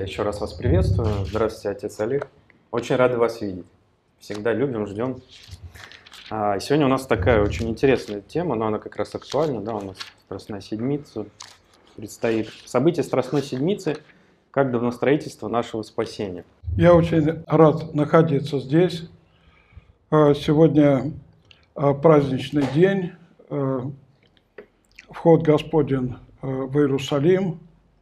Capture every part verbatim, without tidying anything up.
еще раз вас приветствую. Здравствуйте, отец Олег. Очень рады вас видеть. Всегда любим, ждем. А сегодня у нас такая очень интересная тема, но она как раз актуальна. Да, у нас Страстная Седмица предстоит. События Страстной Седмицы как домостроительство нашего спасения. Я очень рад находиться здесь. Сегодня праздничный день, вход Господень в Иерусалим.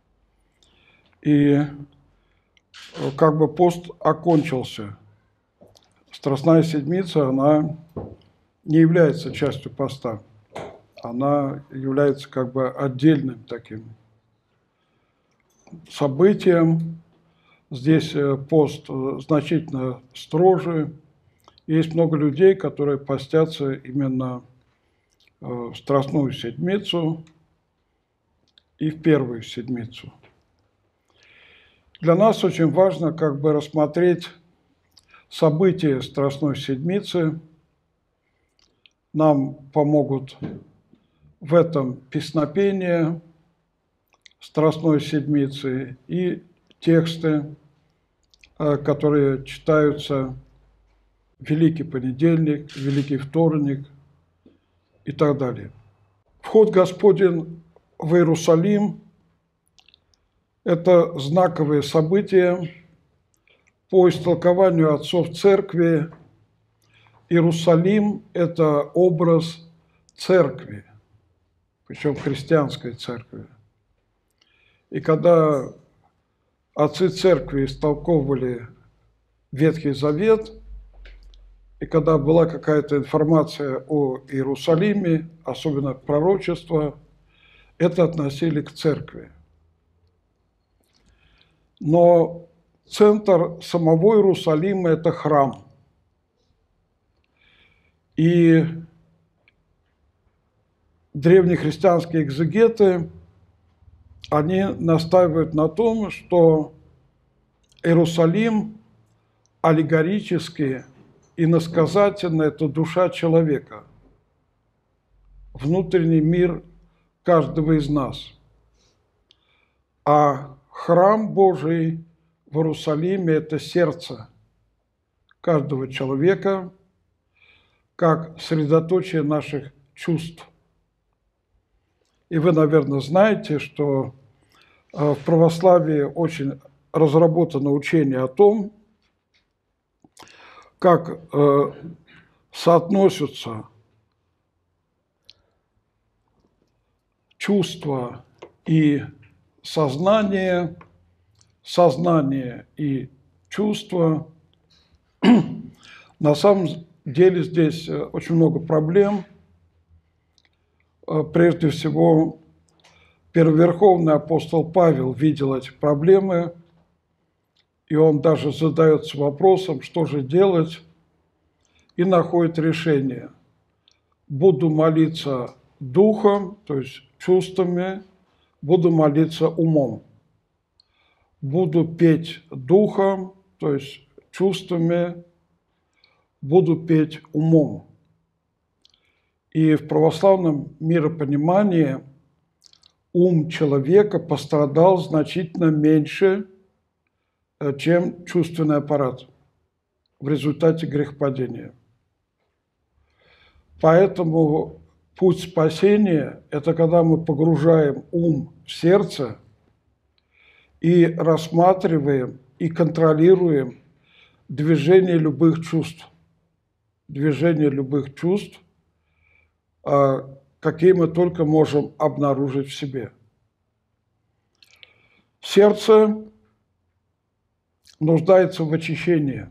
И как бы пост окончился. Страстная Седмица, она не является частью поста. Она является как бы отдельным таким событием. Здесь пост значительно строже. Есть много людей, которые постятся именно в Страстную Седмицу и в Первую Седмицу. Для нас очень важно как бы рассмотреть события Страстной Седмицы. Нам помогут в этом песнопения Страстной Седмицы и тексты, которые читаются в Великий Понедельник, Великий Вторник и так далее. Вход Господень в Иерусалим – это знаковое событие. По истолкованию отцов Церкви, Иерусалим – это образ Церкви, причем христианской Церкви. И когда отцы Церкви истолковывали Ветхий Завет, и когда была какая-то информация о Иерусалиме, особенно пророчество, это относили к Церкви. Но центр самого Иерусалима – это храм. И древнехристианские экзегеты, они настаивают на том, что Иерусалим аллегорически, иносказательно – это душа человека, внутренний мир каждого из нас. А храм Божий в Иерусалиме – это сердце каждого человека, как средоточие наших чувств. И вы, наверное, знаете, что в православии очень разработано учение о том, как соотносятся чувства и сознание, сознание и чувства. На самом деле здесь очень много проблем. Прежде всего, первоверховный апостол Павел видел эти проблемы, и он даже задается вопросом, что же делать, и находит решение. Буду молиться духом, то есть чувствами, буду молиться умом. Буду петь духом, то есть чувствами, буду петь умом. И в православном миропонимании ум человека пострадал значительно меньше, чем чувственный аппарат в результате грехопадения. Поэтому путь спасения – это когда мы погружаем ум в сердце и рассматриваем и контролируем движение любых чувств. Движение любых чувств, какие мы только можем обнаружить в себе. Сердце нуждается в очищении.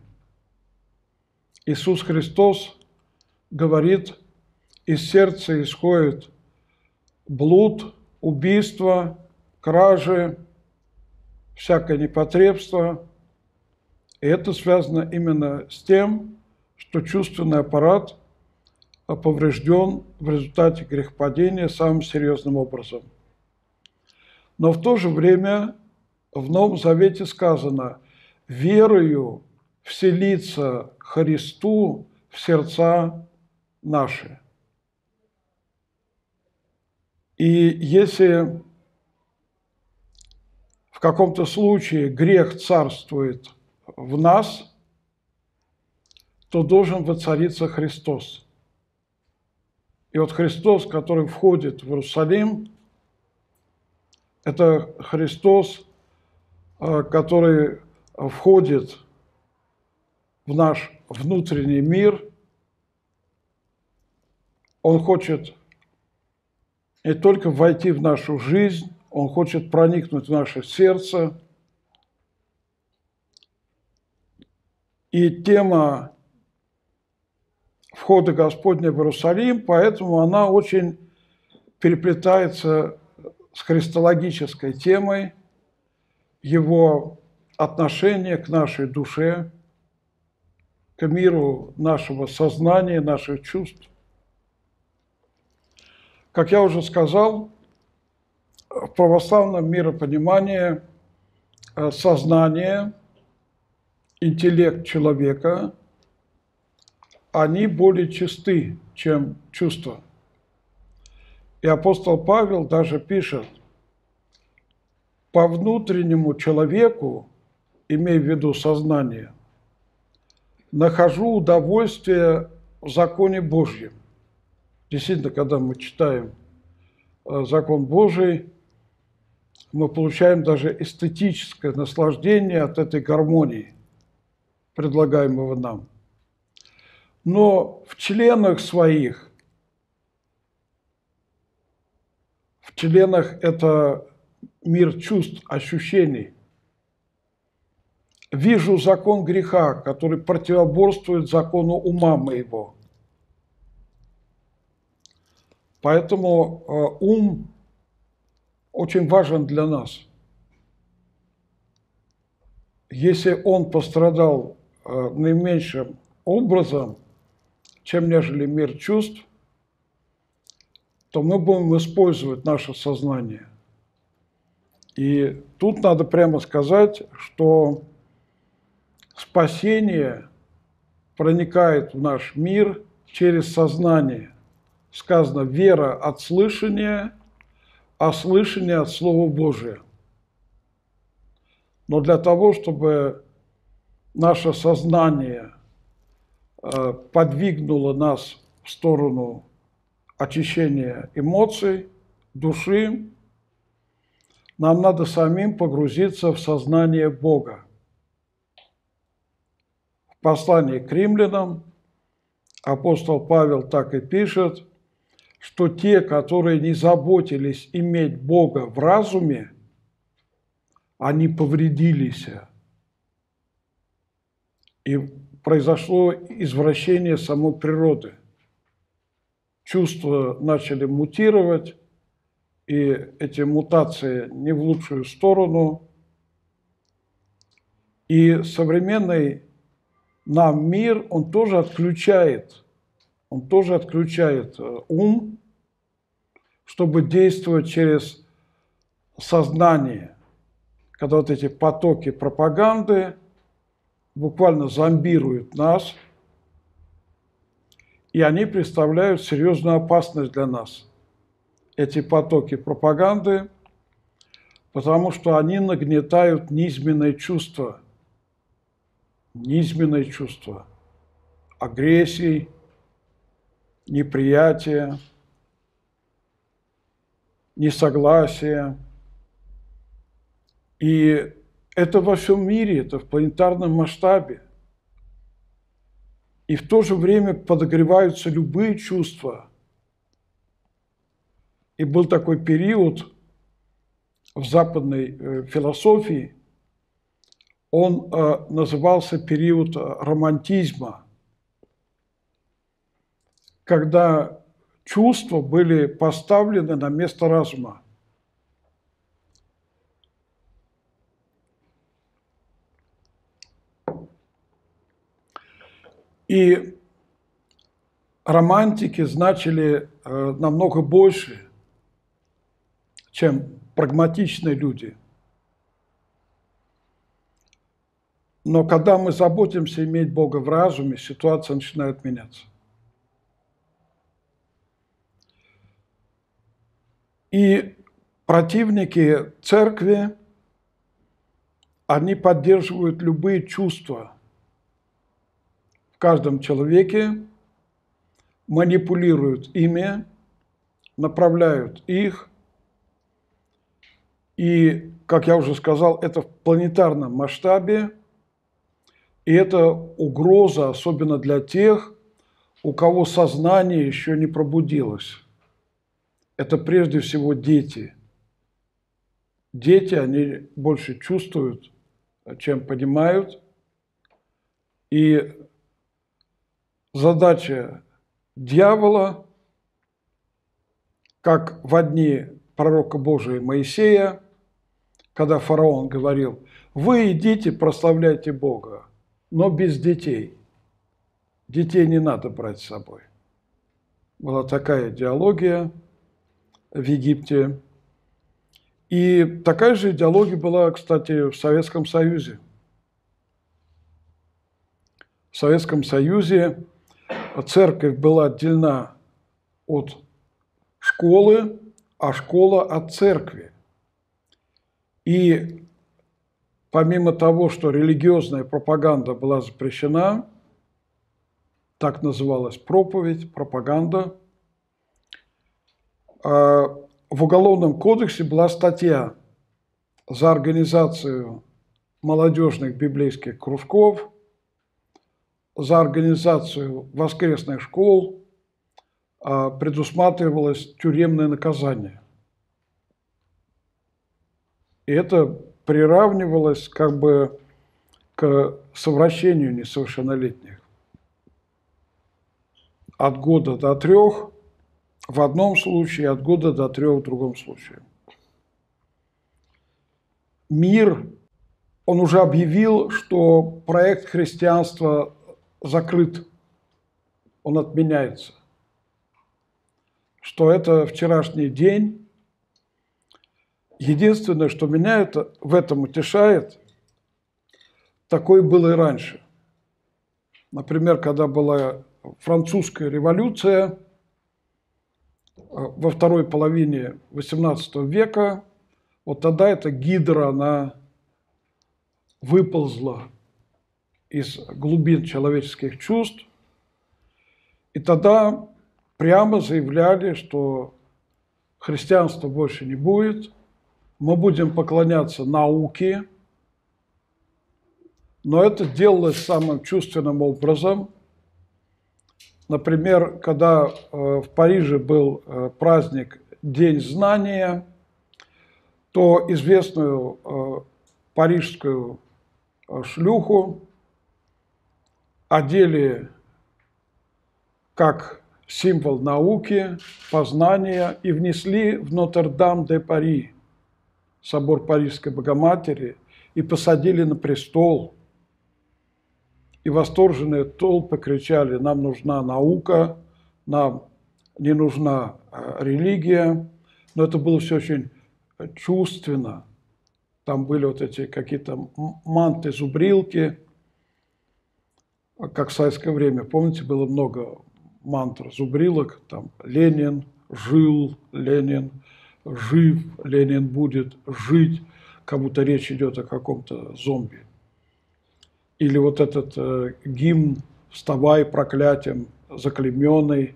Иисус Христос говорит, из сердца исходит блуд, убийство, кражи, всякое непотребство. И это связано именно с тем, что чувственный аппарат поврежден в результате грехопадения самым серьезным образом. Но в то же время в Новом Завете сказано: верою вселиться Христу в сердца наши. И если в каком-то случае грех царствует в нас, то должен воцариться Христос. И вот Христос, который входит в Иерусалим, это Христос, который входит в наш внутренний мир. Он хочет не только войти в нашу жизнь, Он хочет проникнуть в наше сердце. И тема входа Господня в Иерусалим, поэтому она очень переплетается с христологической темой, его отношения к нашей душе, к миру нашего сознания, наших чувств. Как я уже сказал, в православном миропонимании сознание, интеллект человека, они более чисты, чем чувства. И апостол Павел даже пишет: по внутреннему человеку, имея в виду сознание, нахожу удовольствие в законе Божьем. Действительно, когда мы читаем закон Божий, мы получаем даже эстетическое наслаждение от этой гармонии, предлагаемого нам. Но в членах своих, в членах это мир чувств, ощущений, вижу закон греха, который противоборствует закону ума моего. Поэтому э, ум очень важен для нас. Если он пострадал э, наименьшим образом, чем нежели мир чувств, то мы будем использовать наше сознание. И тут надо прямо сказать, что спасение проникает в наш мир через сознание. Сказано: вера от слышания, а слышание от Слова Божия. Но для того, чтобы наше сознание подвигнуло нас в сторону очищения эмоций, души, нам надо самим погрузиться в сознание Бога. В послании к римлянам апостол Павел так и пишет, что те, которые не заботились иметь Бога в разуме, они повредились. И произошло извращение самой природы. Чувства начали мутировать, и эти мутации не в лучшую сторону. И современный нам мир, он тоже отключает, он тоже отключает ум, чтобы действовать через сознание, когда вот эти потоки пропаганды буквально зомбируют нас, и они представляют серьезную опасность для нас. Эти потоки пропаганды, потому что они нагнетают низменные чувства, низменные чувства агрессии, неприятия, несогласия. И это во всем мире, это в планетарном масштабе. И в то же время подогреваются любые чувства. И был такой период в западной философии, он э, назывался период романтизма, когда чувства были поставлены на место разума. И романтики значили э, намного больше, чем прагматичные люди. Но когда мы заботимся иметь Бога в разуме, ситуация начинает меняться. И противники церкви, они поддерживают любые чувства в каждом человеке, манипулируют ими, направляют их. И, как я уже сказал, это в планетарном масштабе. И это угроза, особенно для тех, у кого сознание еще не пробудилось. Это прежде всего дети. Дети, они больше чувствуют, чем понимают. И задача дьявола, как в дни пророка Божия Моисея, когда фараон говорил: вы идите, прославляйте Бога, но без детей. Детей не надо брать с собой. Была такая идеология в Египте. И такая же идеология была, кстати, в Советском Союзе. В Советском Союзе церковь была отделена от школы, а школа от церкви. И помимо того, что религиозная пропаганда была запрещена, так называлась проповедь, пропаганда, в Уголовном кодексе была статья за организацию молодежных библейских кружков, за организацию воскресных школ предусматривалось тюремное наказание. И это приравнивалось как бы к совращению несовершеннолетних. От года до трех в одном случае, от года до трех в другом случае. Мир, он уже объявил, что проект христианства закрыт, он отменяется. Что это вчерашний день. Единственное, что меня это, в этом утешает, такое было и раньше. Например, когда была французская революция во второй половине восемнадцатого века, вот тогда эта гидра, она выползла из глубин человеческих чувств, и тогда прямо заявляли, что христианства больше не будет, мы будем поклоняться науке, но это делалось самым чувственным образом. Например, когда в Париже был праздник День знания, то известную парижскую шлюху одели как символ науки, познания и внесли в Нотр-Дам-де-Пари, собор Парижской Богоматери, и посадили на престол. И восторженные толпы кричали: нам нужна наука, нам не нужна религия. Но это было все очень чувственно. Там были вот эти какие-то манты-зубрилки, как в советское время. Помните, было много мантр, зубрилок. Там Ленин жил, Ленин жив, Ленин будет жить. Как будто речь идет о каком-то зомби. Или вот этот э, гимн «Вставай, проклятием заклейменный».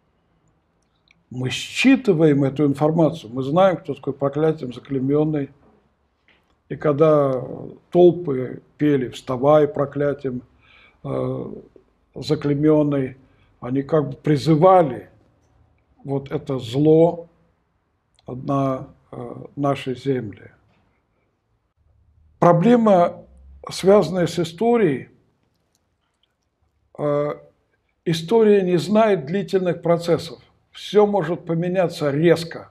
Мы считываем эту информацию, мы знаем, кто такой проклятием заклейменный. И когда толпы пели «Вставай, проклятием э, заклейменный», они как бы призывали вот это зло на э, нашей земле. Проблема, связанная с историей, история не знает длительных процессов. Все может поменяться резко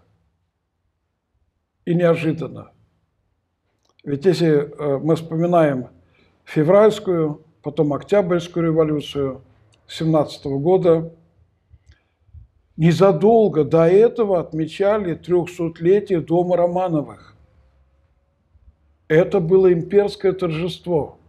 и неожиданно. Ведь если мы вспоминаем февральскую, потом октябрьскую революцию семнадцатого года, незадолго до этого отмечали трехсотлетие дома Романовых. Это было имперское торжество.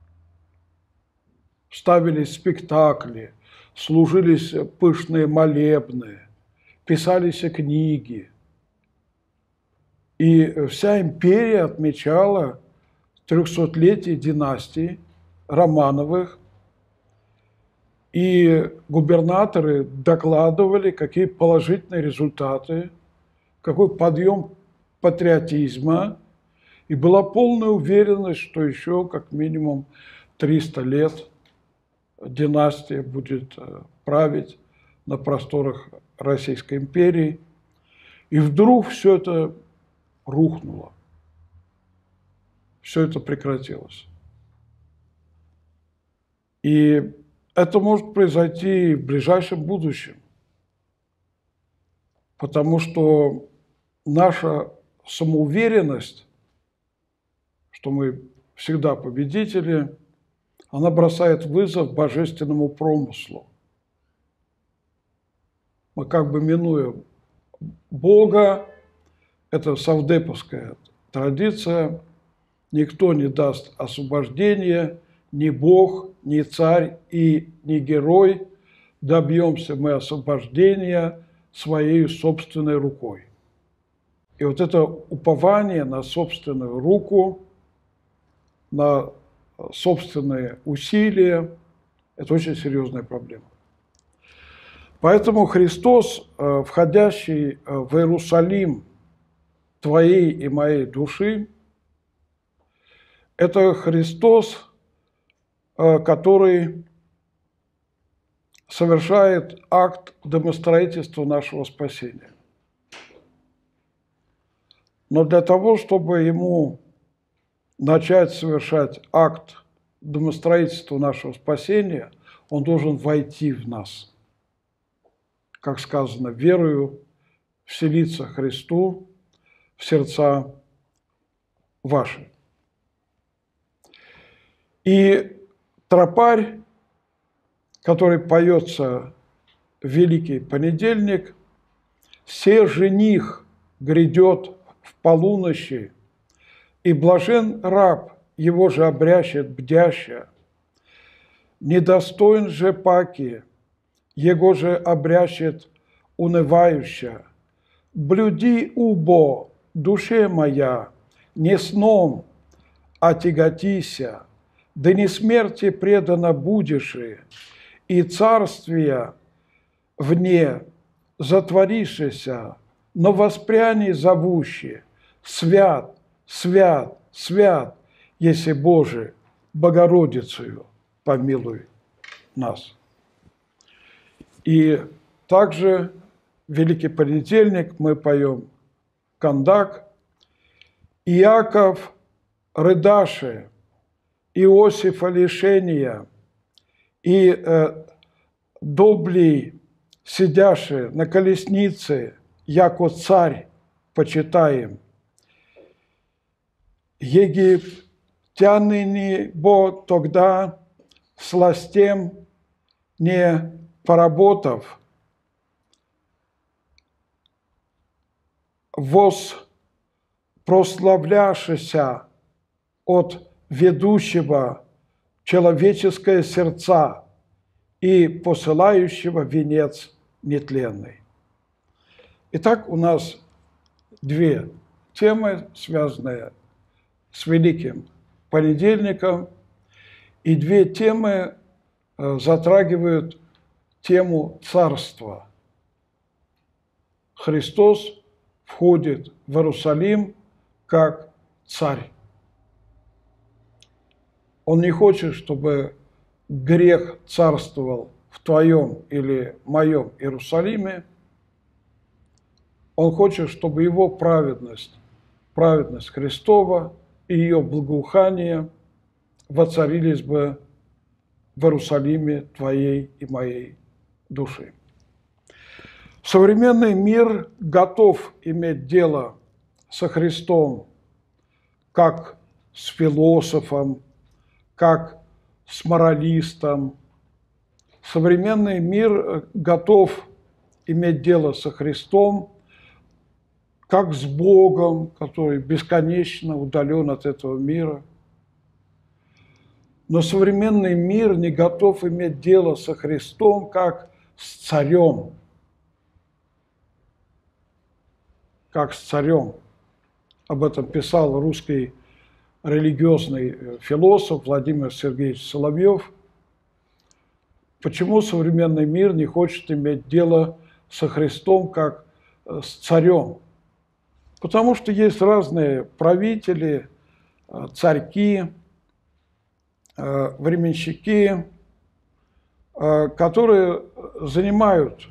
Ставились спектакли, служились пышные молебны, писались книги. И вся империя отмечала трехсотлетия династии Романовых, и губернаторы докладывали, какие положительные результаты, какой подъем патриотизма, и была полная уверенность, что еще как минимум триста лет династия будет править на просторах Российской империи. И вдруг все это рухнуло, все это прекратилось. И это может произойти в ближайшем будущем, потому что наша самоуверенность, что мы всегда победители, она бросает вызов божественному промыслу. Мы как бы минуем Бога, это совдеповская традиция, никто не даст освобождения, ни Бог, ни царь и ни герой, добьемся мы освобождения своей собственной рукой. И вот это упование на собственную руку, на собственные усилия, это очень серьезная проблема. Поэтому Христос, входящий в Иерусалим твоей и моей души, это Христос, который совершает акт домостроительства нашего спасения. Но для того, чтобы ему начать совершать акт домостроительства нашего спасения, он должен войти в нас. Как сказано, верою вселиться Христу в сердца ваши. И тропарь, который поется в Великий понедельник, «Се жених грядет в полуночи, и блажен раб, его же обрящет бдяща, недостоин же паки, его же обрящет унывающа. Блюди убо, душе моя, не сном, а тяготися, да не смерти предана будешь, и царствия вне затворишься, но воспряни зовущи, свят, свят, свят, если Боже, Богородицею помилуй нас». И также в Великий понедельник мы поем кандак «Иаков рыдаше, Иосифа лишения, и э, доблий сидяше на колеснице, яко царь почитаем. Египтяне бо тогда сластем не поработав, воз прославляшися от ведущего человеческое сердца и посылающего венец нетленный. Итак, у нас две темы, связанные с Великим понедельником, и две темы затрагивают тему царства. Христос входит в Иерусалим как царь. Он не хочет, чтобы грех царствовал в твоем или моем Иерусалиме. Он хочет, чтобы его праведность, праведность Христова и ее благоухание воцарились бы в Иерусалиме твоей и моей души. Современный мир готов иметь дело со Христом как с философом, как с моралистом. Современный мир готов иметь дело со Христом как с Богом, который бесконечно удален от этого мира. Но современный мир не готов иметь дело со Христом как с царем. Как с царем. Об этом писал русский религиозный философ Владимир Сергеевич Соловьев. Почему современный мир не хочет иметь дело со Христом как с царем? Потому что есть разные правители, царьки, временщики, которые занимают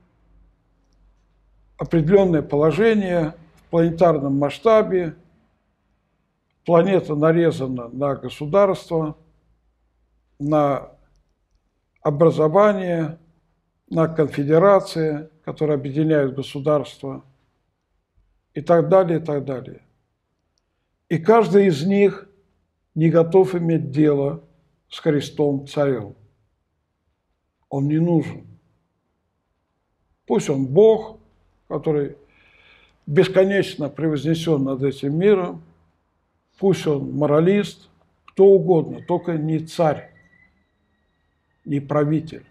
определенное положение в планетарном масштабе. Планета нарезана на государство, на образование, на конфедерации, которые объединяют государства, и так далее, и так далее. И каждый из них не готов иметь дело с Христом царем. Он не нужен. Пусть он Бог, который бесконечно превознесен над этим миром, пусть он моралист, кто угодно, только не царь, не правитель.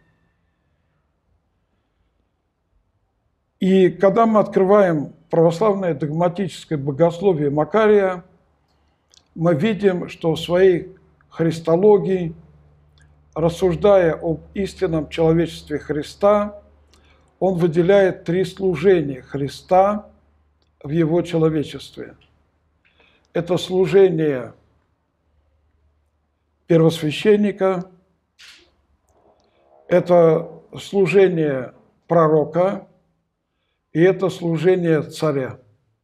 И когда мы открываем православное догматическое богословие Макария, мы видим, что в своей христологии, рассуждая об истинном человечестве Христа, он выделяет три служения Христа в его человечестве. Это служение первосвященника, это служение пророка и это служение царя.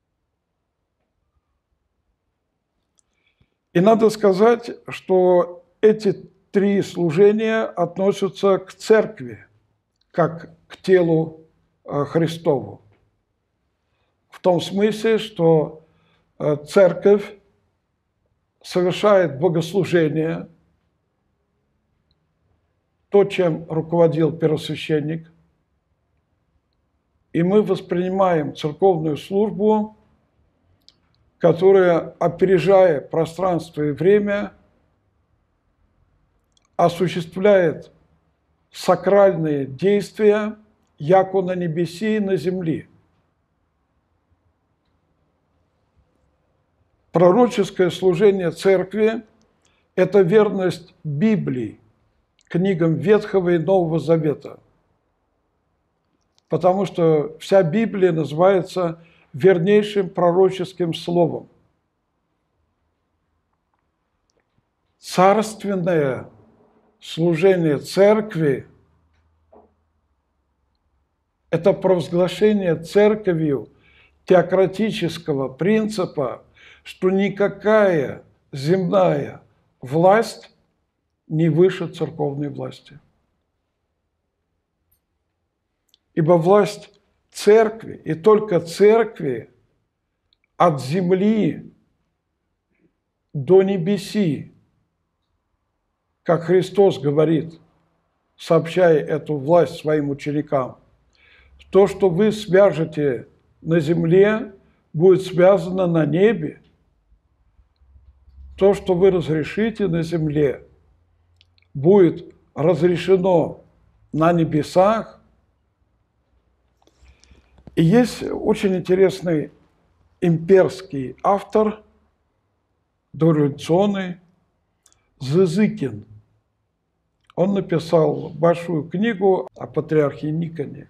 И надо сказать, что эти три служения относятся к церкви, как к телу Христову. В том смысле, что церковь совершает богослужение, то, чем руководил первосвященник, и мы воспринимаем церковную службу, которая, опережая пространство и время, осуществляет сакральные действия, яко на небеси и на земли. Пророческое служение церкви – это верность Библии, книгам Ветхого и Нового Завета. Потому что вся Библия называется вернейшим пророческим словом. Царственное служение церкви – это провозглашение церковью теократического принципа, что никакая земная власть не выше церковной власти. Ибо власть церкви, и только церкви, от земли до небеси, как Христос говорит, сообщая эту власть своим ученикам, то, что вы свяжете на земле, будет связано на небе. То, что вы разрешите на земле, будет разрешено на небесах. И есть очень интересный имперский автор, дореволюционный, Зызыкин. Он написал большую книгу о патриархе Никоне.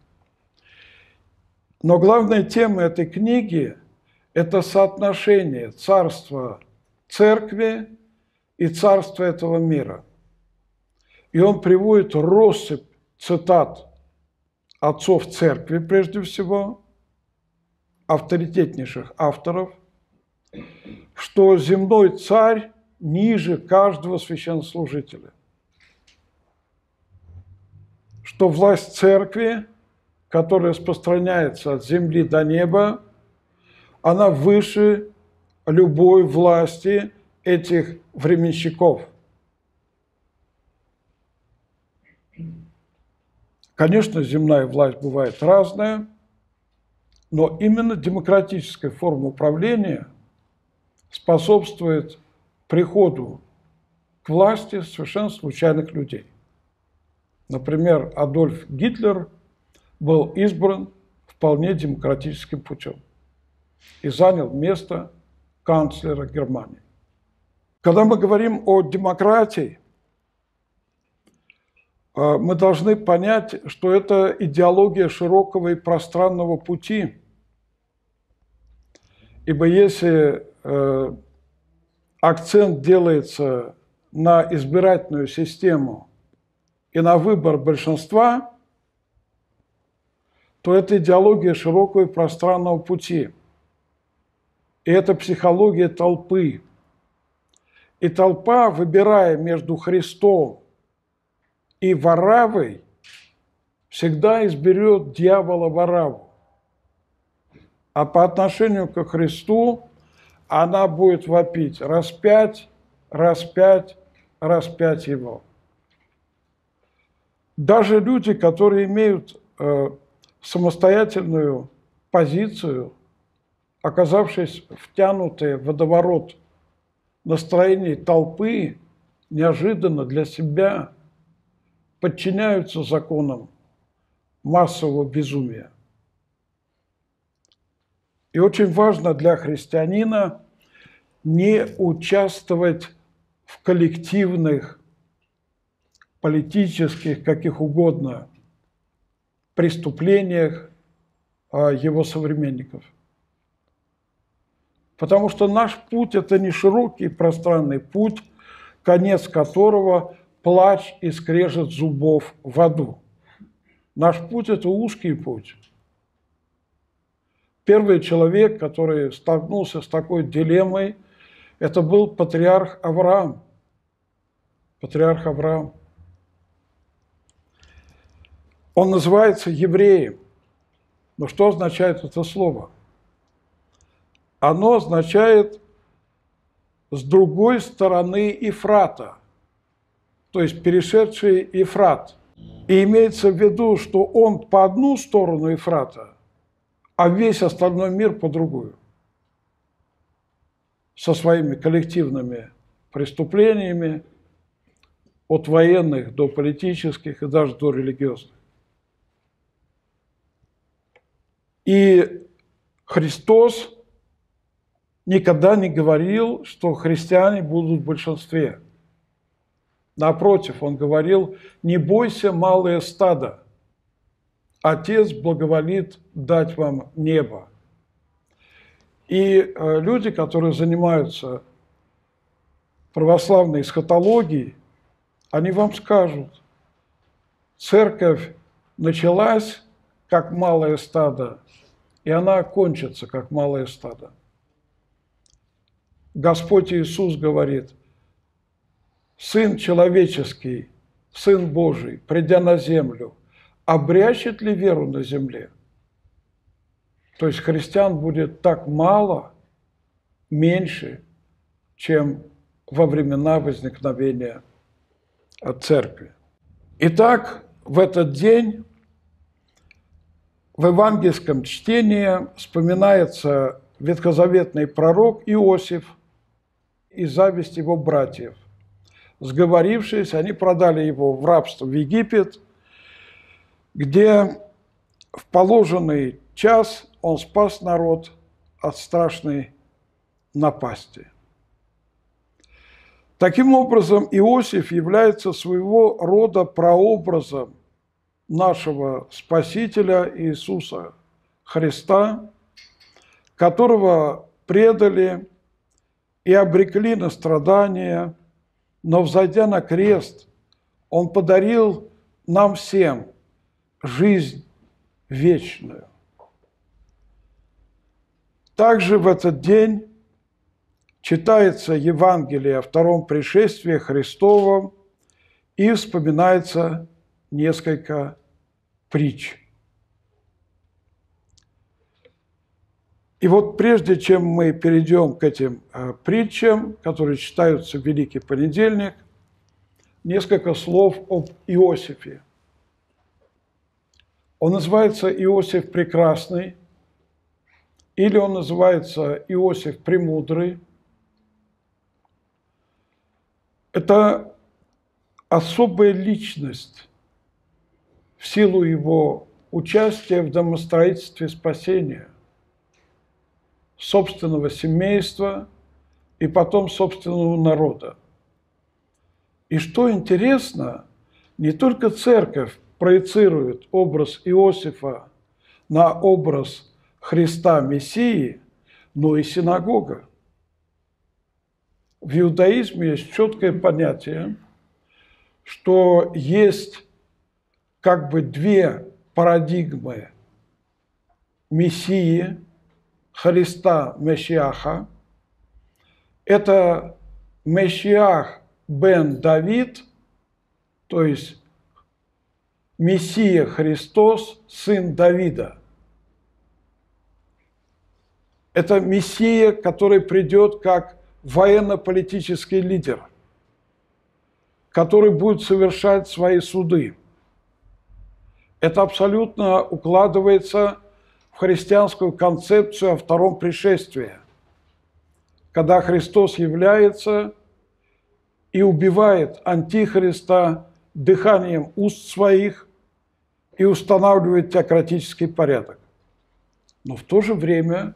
Но главная тема этой книги – это соотношение царства церкви и царства этого мира. И он приводит россыпь цитат отцов церкви, прежде всего, авторитетнейших авторов, что земной царь ниже каждого священнослужителя, что власть церкви, которая распространяется от земли до неба, она выше любой власти этих временщиков. Конечно, земная власть бывает разная, но именно демократическая форма управления способствует приходу к власти совершенно случайных людей. Например, Адольф Гитлер был избран вполне демократическим путем и занял место канцлера Германии. Когда мы говорим о демократии, мы должны понять, что это идеология широкого и пространного пути. Ибо если э, акцент делается на избирательную систему и на выбор большинства, то это идеология широкого и пространного пути. И это психология толпы. И толпа, выбирая между Христом и Варавой, всегда изберет дьявола Вараву. А по отношению к Христу она будет вопить: распять, распять, распять его. Даже люди, которые имеют э, самостоятельную позицию, оказавшись втянутые в водоворот настроений толпы, неожиданно для себя подчиняются законам массового безумия. И очень важно для христианина не участвовать в коллективных, политических, каких угодно, преступлениях его современников. Потому что наш путь – это не широкий пространный путь, конец которого – плач и скрежет зубов в аду. Наш путь – это узкий путь. Первый человек, который столкнулся с такой дилеммой, это был патриарх Авраам. Патриарх Авраам. Он называется евреем. Но что означает это слово? Оно означает «с другой стороны Ефрата», то есть перешедший Ефрат. И имеется в виду, что он по одну сторону Ефрата, а весь остальной мир по другую. Со своими коллективными преступлениями, от военных до политических и даже до религиозных. И Христос никогда не говорил, что христиане будут в большинстве. Напротив, он говорил: не бойся, малое стадо, Отец благоволит дать вам небо. И э, люди, которые занимаются православной эсхатологией, они вам скажут: церковь началась как малое стадо, и она окончится как малое стадо. Господь Иисус говорит: Сын человеческий, Сын Божий, придя на землю, обрящет ли веру на земле? То есть христиан будет так мало, меньше, чем во времена возникновения церкви. Итак, в этот день в евангельском чтении вспоминается ветхозаветный пророк Иосиф и зависть его братьев. Сговорившись, они продали его в рабство в Египет, где в положенный час он спас народ от страшной напасти. Таким образом, Иосиф является своего рода прообразом нашего Спасителя Иисуса Христа, которого предали и обрекли на страдания, но, взойдя на крест, Он подарил нам всем жизнь вечную. Также в этот день читается Евангелие о втором пришествии Христовом и вспоминается несколько притч. И вот прежде чем мы перейдем к этим э, притчам, которые читаются в Великий Понедельник, несколько слов об Иосифе. Он называется Иосиф Прекрасный, или он называется Иосиф Премудрый. Это особая личность в силу его участия в домостроительстве спасения, собственного семейства, и потом собственного народа. И что интересно, не только церковь проецирует образ Иосифа на образ Христа Мессии, но и синагога. В иудаизме есть четкое понятие, что есть как бы две парадигмы Мессии, Христа Мешиаха. Это Мешиах бен Давид, то есть Мессия Христос, сын Давида. Это Мессия, который придет как военно-политический лидер, который будет совершать свои суды. Это абсолютно укладывается в христианскую концепцию о втором пришествии, когда Христос является и убивает антихриста дыханием уст своих и устанавливает теократический порядок. Но в то же время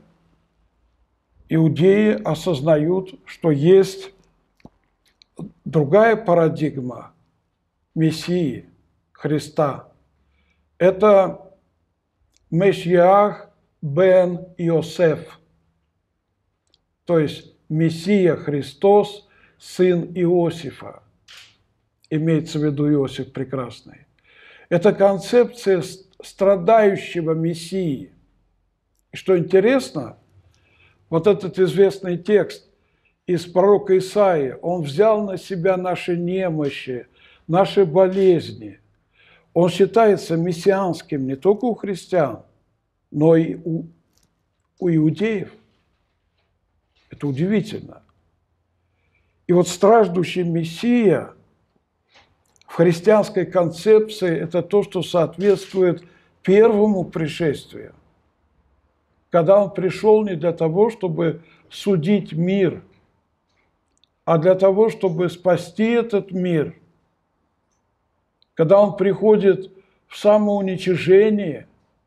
иудеи осознают, что есть другая парадигма Мессии, Христа. Это Мешиах бен Иосиф, то есть Мессия Христос, сын Иосифа. Имеется в виду Иосиф Прекрасный. Это концепция страдающего Мессии. И что интересно, вот этот известный текст из пророка Исаии, он взял на себя наши немощи, наши болезни. Он считается мессианским не только у христиан, но и у, у иудеев. Это удивительно. И вот страждущий Мессия в христианской концепции – это то, что соответствует первому пришествию, когда он пришел не для того, чтобы судить мир, а для того, чтобы спасти этот мир. Когда он приходит в самоуничижение,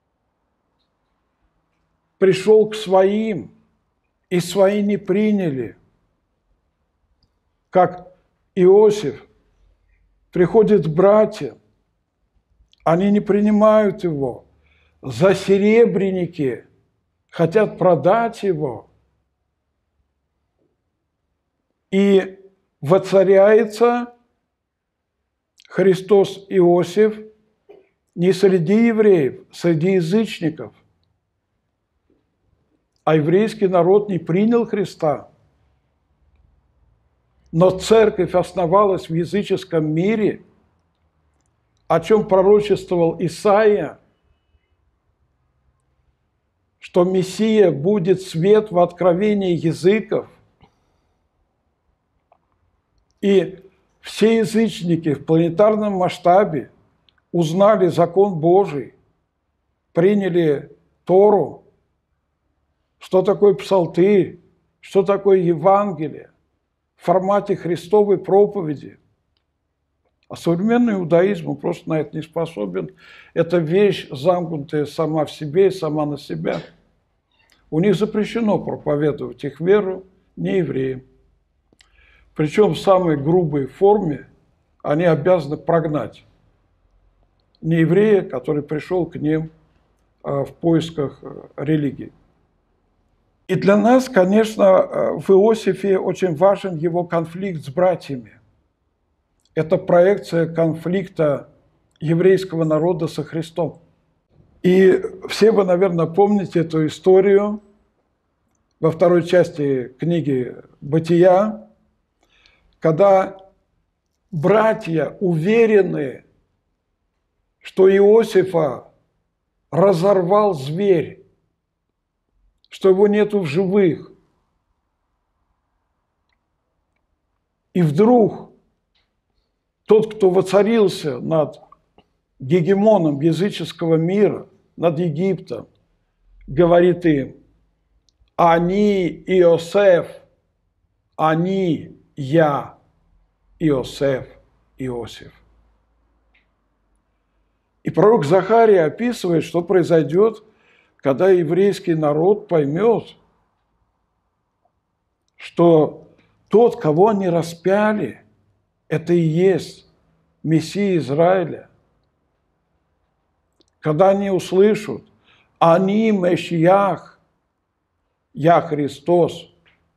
пришел к своим, и свои не приняли. Как Иосиф приходит к братьям, они не принимают его. За серебряники хотят продать его. И воцаряется Христос Иосиф не среди евреев, среди язычников. А еврейский народ не принял Христа. Но церковь основалась в языческом мире, о чем пророчествовал Исаия, что Мессия будет свет в откровении языков. И все язычники в планетарном масштабе узнали закон Божий, приняли Тору, что такое псалтырь, что такое Евангелие в формате Христовой проповеди. А современный иудаизм он просто на это не способен. Это вещь, замкнутая сама в себе и сама на себя. У них запрещено проповедовать их веру неевреям. Причем в самой грубой форме они обязаны прогнать нееврея, который пришел к ним в поисках религии. И для нас, конечно, в Иосифе очень важен его конфликт с братьями. Это проекция конфликта еврейского народа со Христом. И все вы, наверное, помните эту историю во второй части книги «Бытия», когда братья уверены, что Иосифа разорвал зверь, что его нету в живых. И вдруг тот, кто воцарился над гегемоном языческого мира, над Египтом, говорит им: «Они Иосиф, они я, Иосиф, Иосиф». И пророк Захария описывает, что произойдет, когда еврейский народ поймет, что тот, кого они распяли, это и есть Мессия Израиля. Когда они услышат, они Мессиях, я Христос,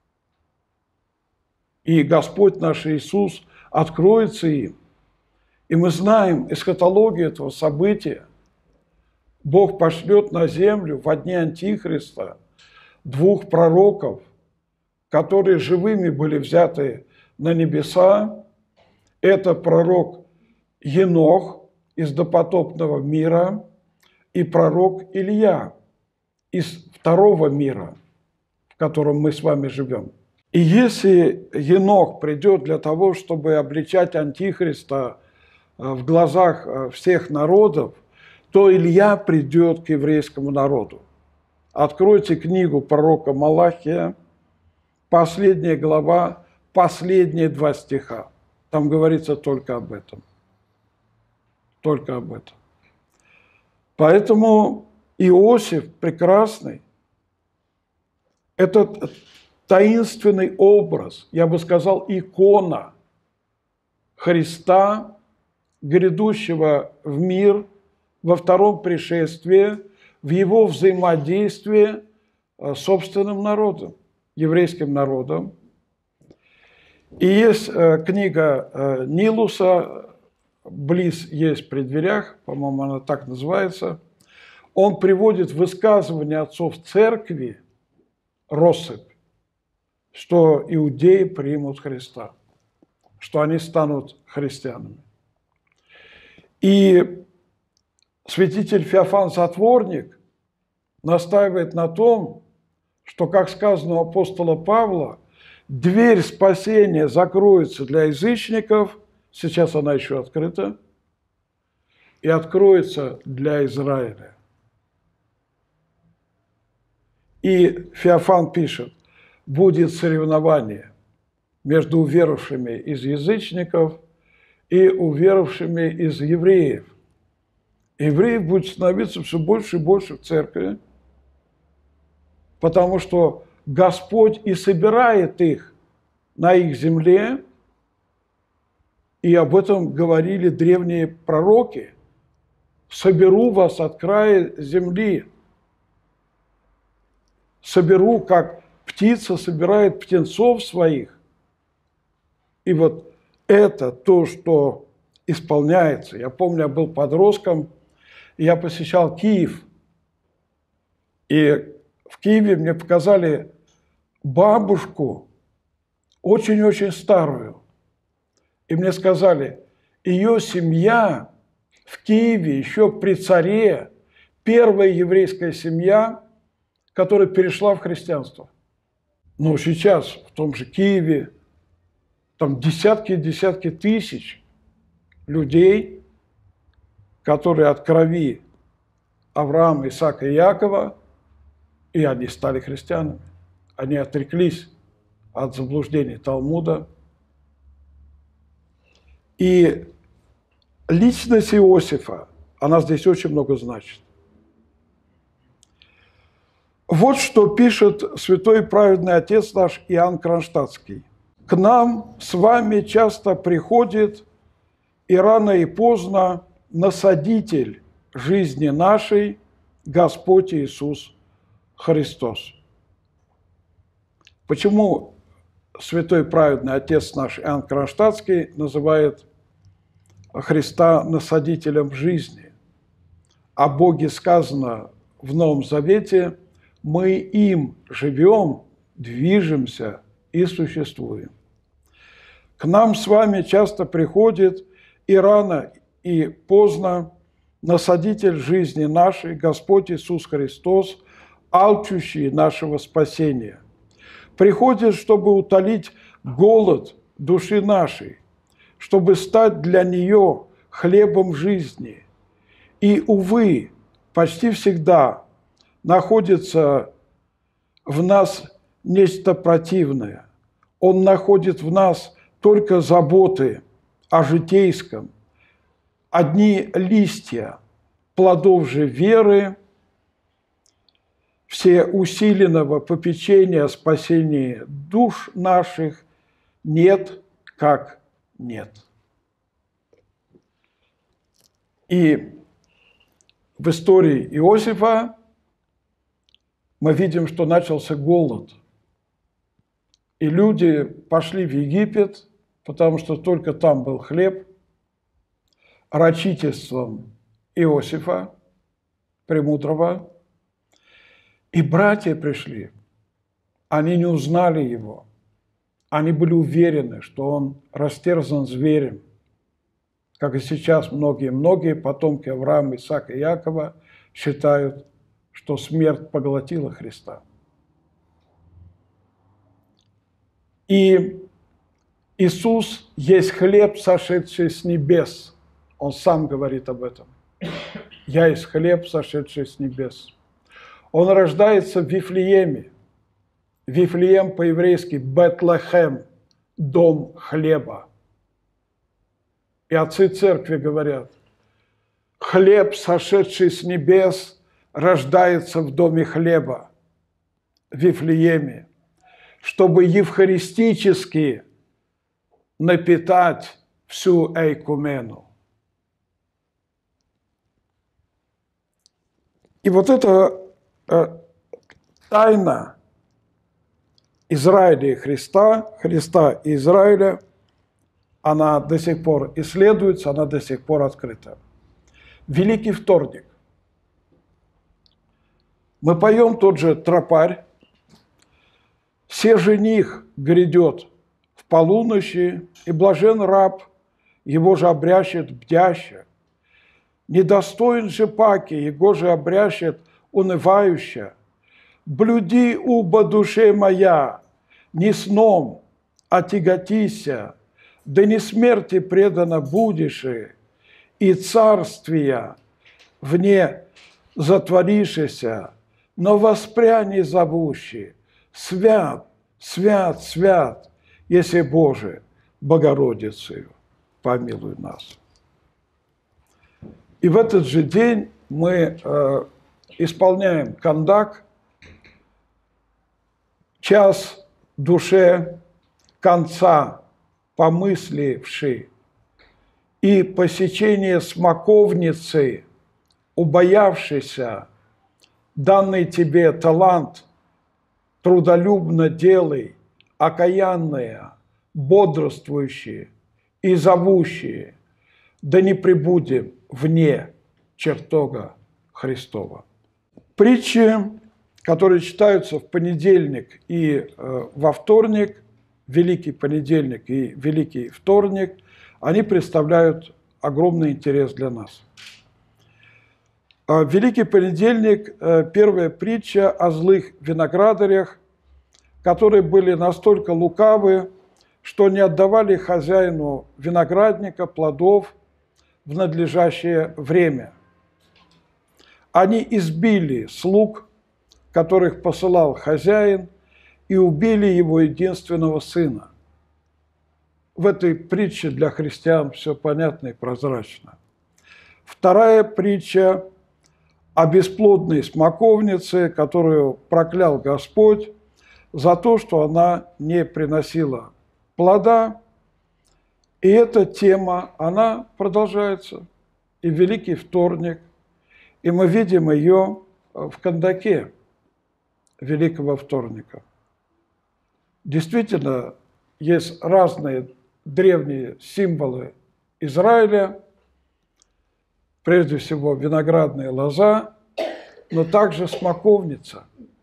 и Господь наш Иисус откроется им. И мы знаем эсхатологию этого события. Бог пошлет на землю во дни Антихриста двух пророков, которые живыми были взяты на небеса. Это пророк Енох из допотопного мира и пророк Илья из второго мира, в котором мы с вами живем. И если Енох придет для того, чтобы обличать Антихриста в глазах всех народов, то Илья придет к еврейскому народу. Откройте книгу пророка Малахия, последняя глава, последние два стиха. Там говорится только об этом. Только об этом. Поэтому Иосиф прекрасный. Этот таинственный образ, я бы сказал, икона Христа, грядущего в мир во втором пришествии, в его взаимодействии с собственным народом, еврейским народом. И есть книга Нилуса, «Близ есть при дверях», по-моему, она так называется. Он приводит высказывания отцов церкви, россыпь, что иудеи примут Христа, что они станут христианами. И святитель Феофан Затворник настаивает на том, что, как сказано у апостола Павла, дверь спасения закроется для язычников, сейчас она еще открыта, и откроется для Израиля. И Феофан пишет, будет соревнование между уверовавшими из язычников и уверовавшими из евреев. Евреев будет становиться все больше и больше в церкви, потому что Господь и собирает их на их земле, и об этом говорили древние пророки. «Соберу вас от края земли, соберу, как птица собирает птенцов своих». И вот это то, что исполняется. Я помню, я был подростком, и я посещал Киев. И в Киеве мне показали бабушку, очень-очень старую. И мне сказали, ее семья в Киеве еще при царе, первая еврейская семья, которая перешла в христианство. Но сейчас в том же Киеве там десятки и десятки тысяч людей, которые от крови Авраама, Исаака и Иакова, и они стали христианами. Они отреклись от заблуждений Талмуда. И личность Иосифа, она здесь очень много значит. Вот что пишет святой и праведный отец наш Иоанн Кронштадтский. «К нам с вами часто приходит и рано и поздно насадитель жизни нашей, Господь Иисус Христос». Почему святой праведный отец наш Иоанн Кронштадтский называет Христа насадителем жизни? О Боге сказано в Новом Завете: мы им живем, движемся и существуем. К нам с вами часто приходит и рано, и поздно насадитель жизни нашей, Господь Иисус Христос, алчущий нашего спасения. Приходит, чтобы утолить голод души нашей, чтобы стать для нее хлебом жизни. И, увы, почти всегда находится в нас нечто противное. Он находит в нас только заботы о житейском, одни листья плодов же веры, все усиленного попечения о спасении душ наших нет как нет. И в истории Иосифа мы видим, что начался голод. И люди пошли в Египет, потому что только там был хлеб, рачительством Иосифа, премудрого. И братья пришли. Они не узнали его. Они были уверены, что он растерзан зверем. Как и сейчас многие-многие потомки Авраама, Исаака и Якова считают, что смерть поглотила Христа. И Иисус есть хлеб, сошедший с небес. Он сам говорит об этом. «Я есть хлеб, сошедший с небес». Он рождается в Вифлееме. Вифлеем по-еврейски Бетлехем, дом хлеба. И отцы церкви говорят, хлеб, сошедший с небес, рождается в доме хлеба, в Вифлееме, чтобы евхаристически напитать всю эйкумену. И вот эта э, тайна Израиля и Христа, Христа и Израиля, она до сих пор исследуется, она до сих пор открыта. Великий вторник. Мы поем тот же тропарь. «Се жених грядет в полуночи, и блажен раб, его же обрящет бдяще. Недостоин же паки, его же обрящет унывающе. Блюди, уба, душе моя, не сном, а тяготися, да не смерти предана будешь, и царствия вне затворишься, но воспряни зовущий, свят, свят, свят, если Боже, Богородицею, помилуй нас». И в этот же день мы э, исполняем кандак, час душе конца помысливши, и посечение смоковницы, убоявшийся, данный тебе талант, трудолюбно делай, окаянные, бодрствующие и зовущие, да не пребудем вне чертога Христова. Притчи, которые читаются в понедельник и э, во вторник, Великий понедельник и Великий вторник, они представляют огромный интерес для нас. Великий понедельник – первая притча о злых виноградарях, которые были настолько лукавы, что не отдавали хозяину виноградника плодов в надлежащее время. Они избили слуг, которых посылал хозяин, и убили его единственного сына. В этой притче для христиан все понятно и прозрачно. Вторая притча о бесплодной смоковнице, которую проклял Господь за то, что она не приносила плода. И эта тема, она продолжается и в Великий вторник, и мы видим ее в кандаке Великого вторника. Действительно, есть разные древние символы Израиля, прежде всего виноградная лоза, но также смоковница.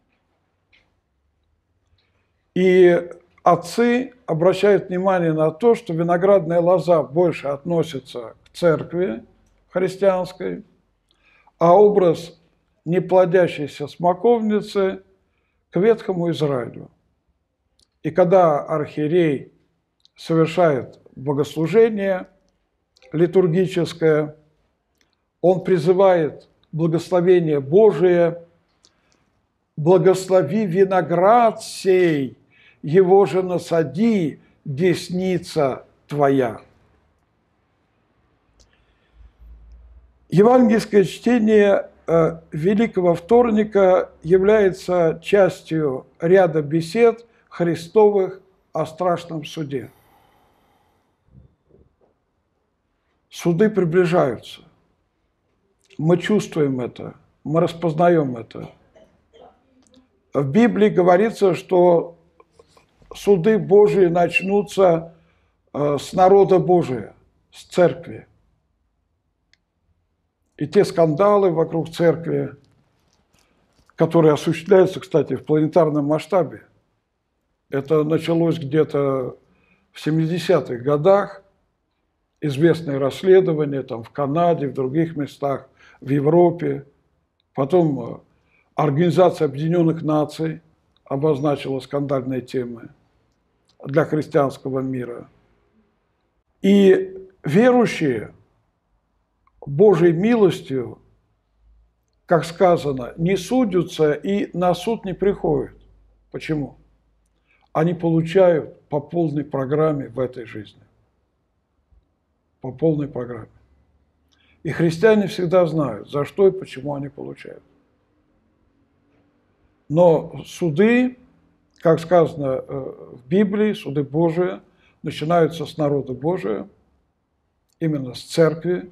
И отцы обращают внимание на то, что виноградная лоза больше относится к церкви христианской, а образ неплодящейся смоковницы к ветхому Израилю. И когда архиерей совершает богослужение литургическое, он призывает благословение Божие: «Благослови виноград сей, его же насади, десница твоя». Евангельское чтение Великого вторника является частью ряда бесед Христовых о страшном суде. Суды приближаются. Мы чувствуем это, мы распознаем это. В Библии говорится, что суды Божьи начнутся с народа Божия, с церкви. И те скандалы вокруг церкви, которые осуществляются, кстати, в планетарном масштабе, это началось где-то в семидесятых годах, известные расследования там, в Канаде, в других местах, в Европе. Потом Организация Объединенных Наций обозначила скандальные темы для христианского мира. И верующие Божьей милостью, как сказано, не судятся и на суд не приходят. Почему? Они получают по полной программе в этой жизни. По полной программе. И христиане всегда знают, за что и почему они получают. Но суды, как сказано в Библии, суды Божии начинаются с народа Божия, именно с церкви.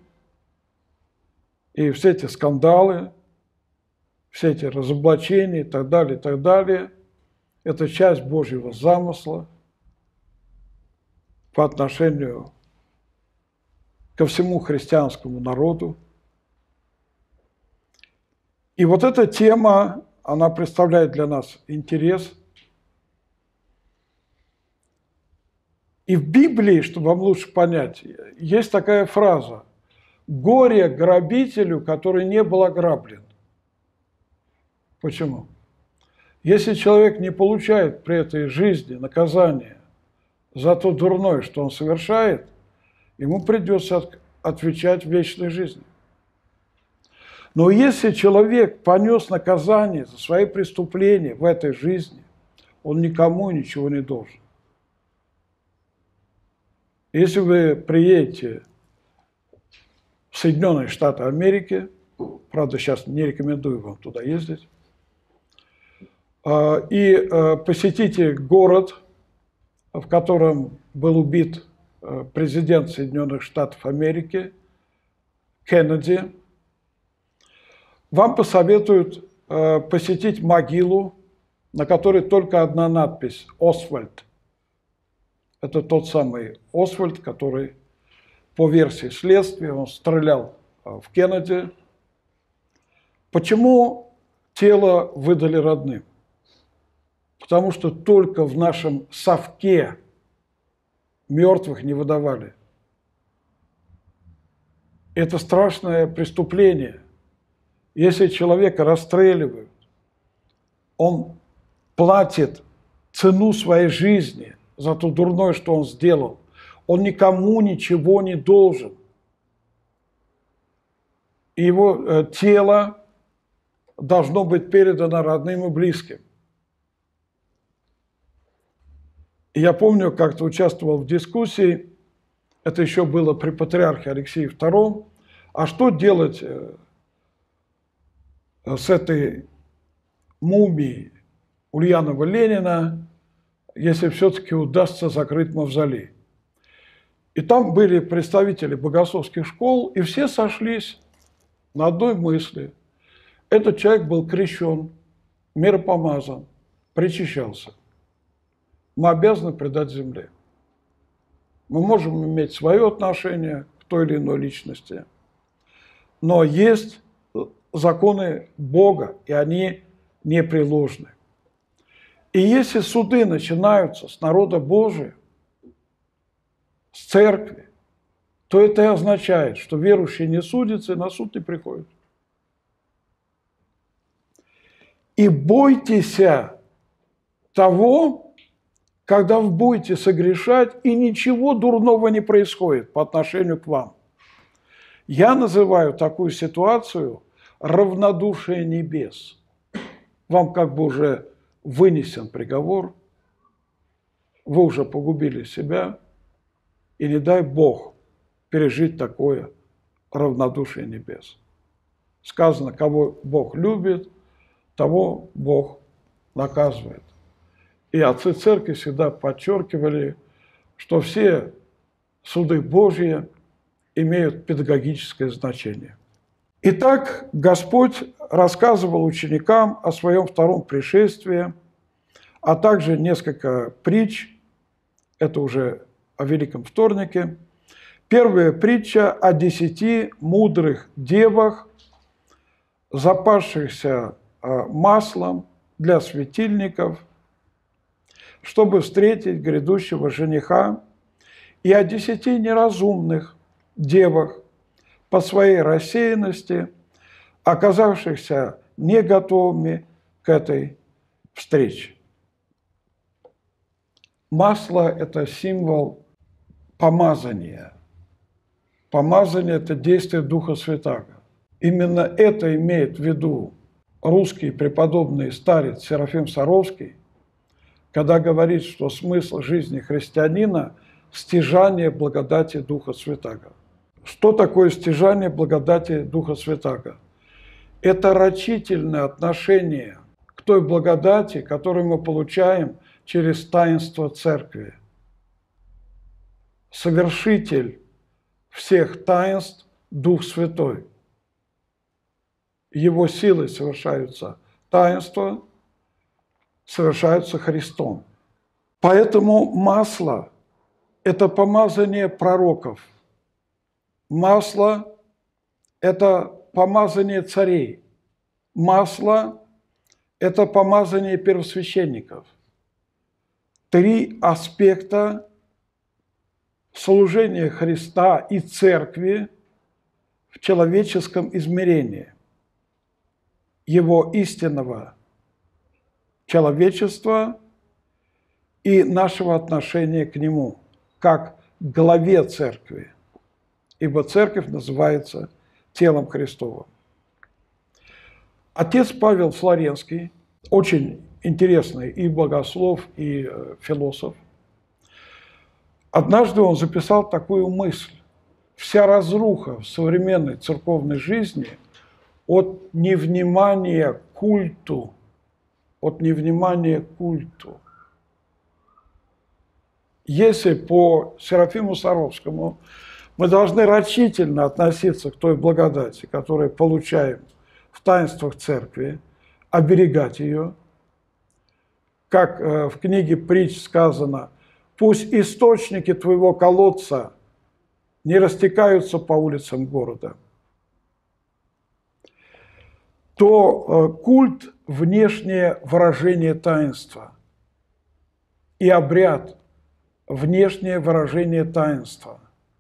И все эти скандалы, все эти разоблачения и так далее, и так далее, это часть Божьего замысла по отношению ко всему христианскому народу. И вот эта тема, она представляет для нас интерес. И в Библии, чтобы вам лучше понять, есть такая фраза: «Горе грабителю, который не был ограблен». Почему? Если человек не получает при этой жизни наказание за то дурное, что он совершает, ему придется отвечать в вечной жизни. Но если человек понес наказание за свои преступления в этой жизни, он никому ничего не должен. Если вы приедете в Соединенные Штаты Америки, правда, сейчас не рекомендую вам туда ездить, и посетите город, в котором был убит президент Соединенных Штатов Америки Кеннеди, вам посоветуют посетить могилу, на которой только одна надпись «Освальд». Это тот самый Освальд, который, по версии следствия, он стрелял в Кеннеди. Почему тело выдали родным? Потому что только в нашем совке мертвых не выдавали. Это страшное преступление. Если человека расстреливают, он платит цену своей жизни за то дурное, что он сделал. Он никому ничего не должен. И его э, тело должно быть передано родным и близким. И я помню, как-то участвовал в дискуссии, это еще было при патриархе Алексее втором, а что делать э, с этой мумией Ульянова Ленина, если все-таки удастся закрыть мавзолей. И там были представители богословских школ, и все сошлись на одной мысли. Этот человек был крещен, миропомазан, причащался. Мы обязаны предать земле. Мы можем иметь свое отношение к той или иной личности, но есть законы Бога, и они непреложны. И если суды начинаются с народа Божия, с церкви, то это и означает, что верующие не судятся и на суд не приходят. И бойтесь того, когда вы будете согрешать, и ничего дурного не происходит по отношению к вам. Я называю такую ситуацию равнодушие небес. Вам как бы уже вынесен приговор, вы уже погубили себя, и не дай Бог пережить такое равнодушие небес. Сказано, кого Бог любит, того Бог наказывает. И отцы церкви всегда подчеркивали, что все суды Божьи имеют педагогическое значение. Итак, Господь рассказывал ученикам о своем втором пришествии, а также несколько притч, это уже о Великом Вторнике. Первая притча о десяти мудрых девах, запасшихся маслом для светильников, чтобы встретить грядущего жениха, и о десяти неразумных девах по своей рассеянности, оказавшихся не готовыми к этой встрече. Масло – это символ помазания. Помазание – это действие Духа Святаго. Именно это имеет в виду русский преподобный старец Серафим Саровский, когда говорит, что смысл жизни христианина – стяжание благодати Духа Святаго. Что такое стяжание благодати Духа Святаго? Это рачительное отношение к той благодати, которую мы получаем через таинство Церкви. Совершитель всех таинств – Дух Святой. Его силой совершаются таинства, совершаются Христом. Поэтому масло – это помазание пророков. Масло – это помазание царей. Масло – это помазание первосвященников. Три аспекта служения Христа и Церкви в человеческом измерении. Его истинного человечества и нашего отношения к Нему, как к главе Церкви, ибо Церковь называется телом Христовым. Отец Павел Флоренский, очень интересный и богослов, и философ, однажды он записал такую мысль: вся разруха в современной церковной жизни от невнимания к культу, от невнимания к культу. Если по Серафиму Саровскому мы должны рачительно относиться к той благодати, которую получаем в таинствах Церкви, оберегать ее, как в книге притч сказано: «Пусть источники твоего колодца не растекаются по улицам города», то культ – внешнее выражение таинства, и обряд – внешнее выражение таинства.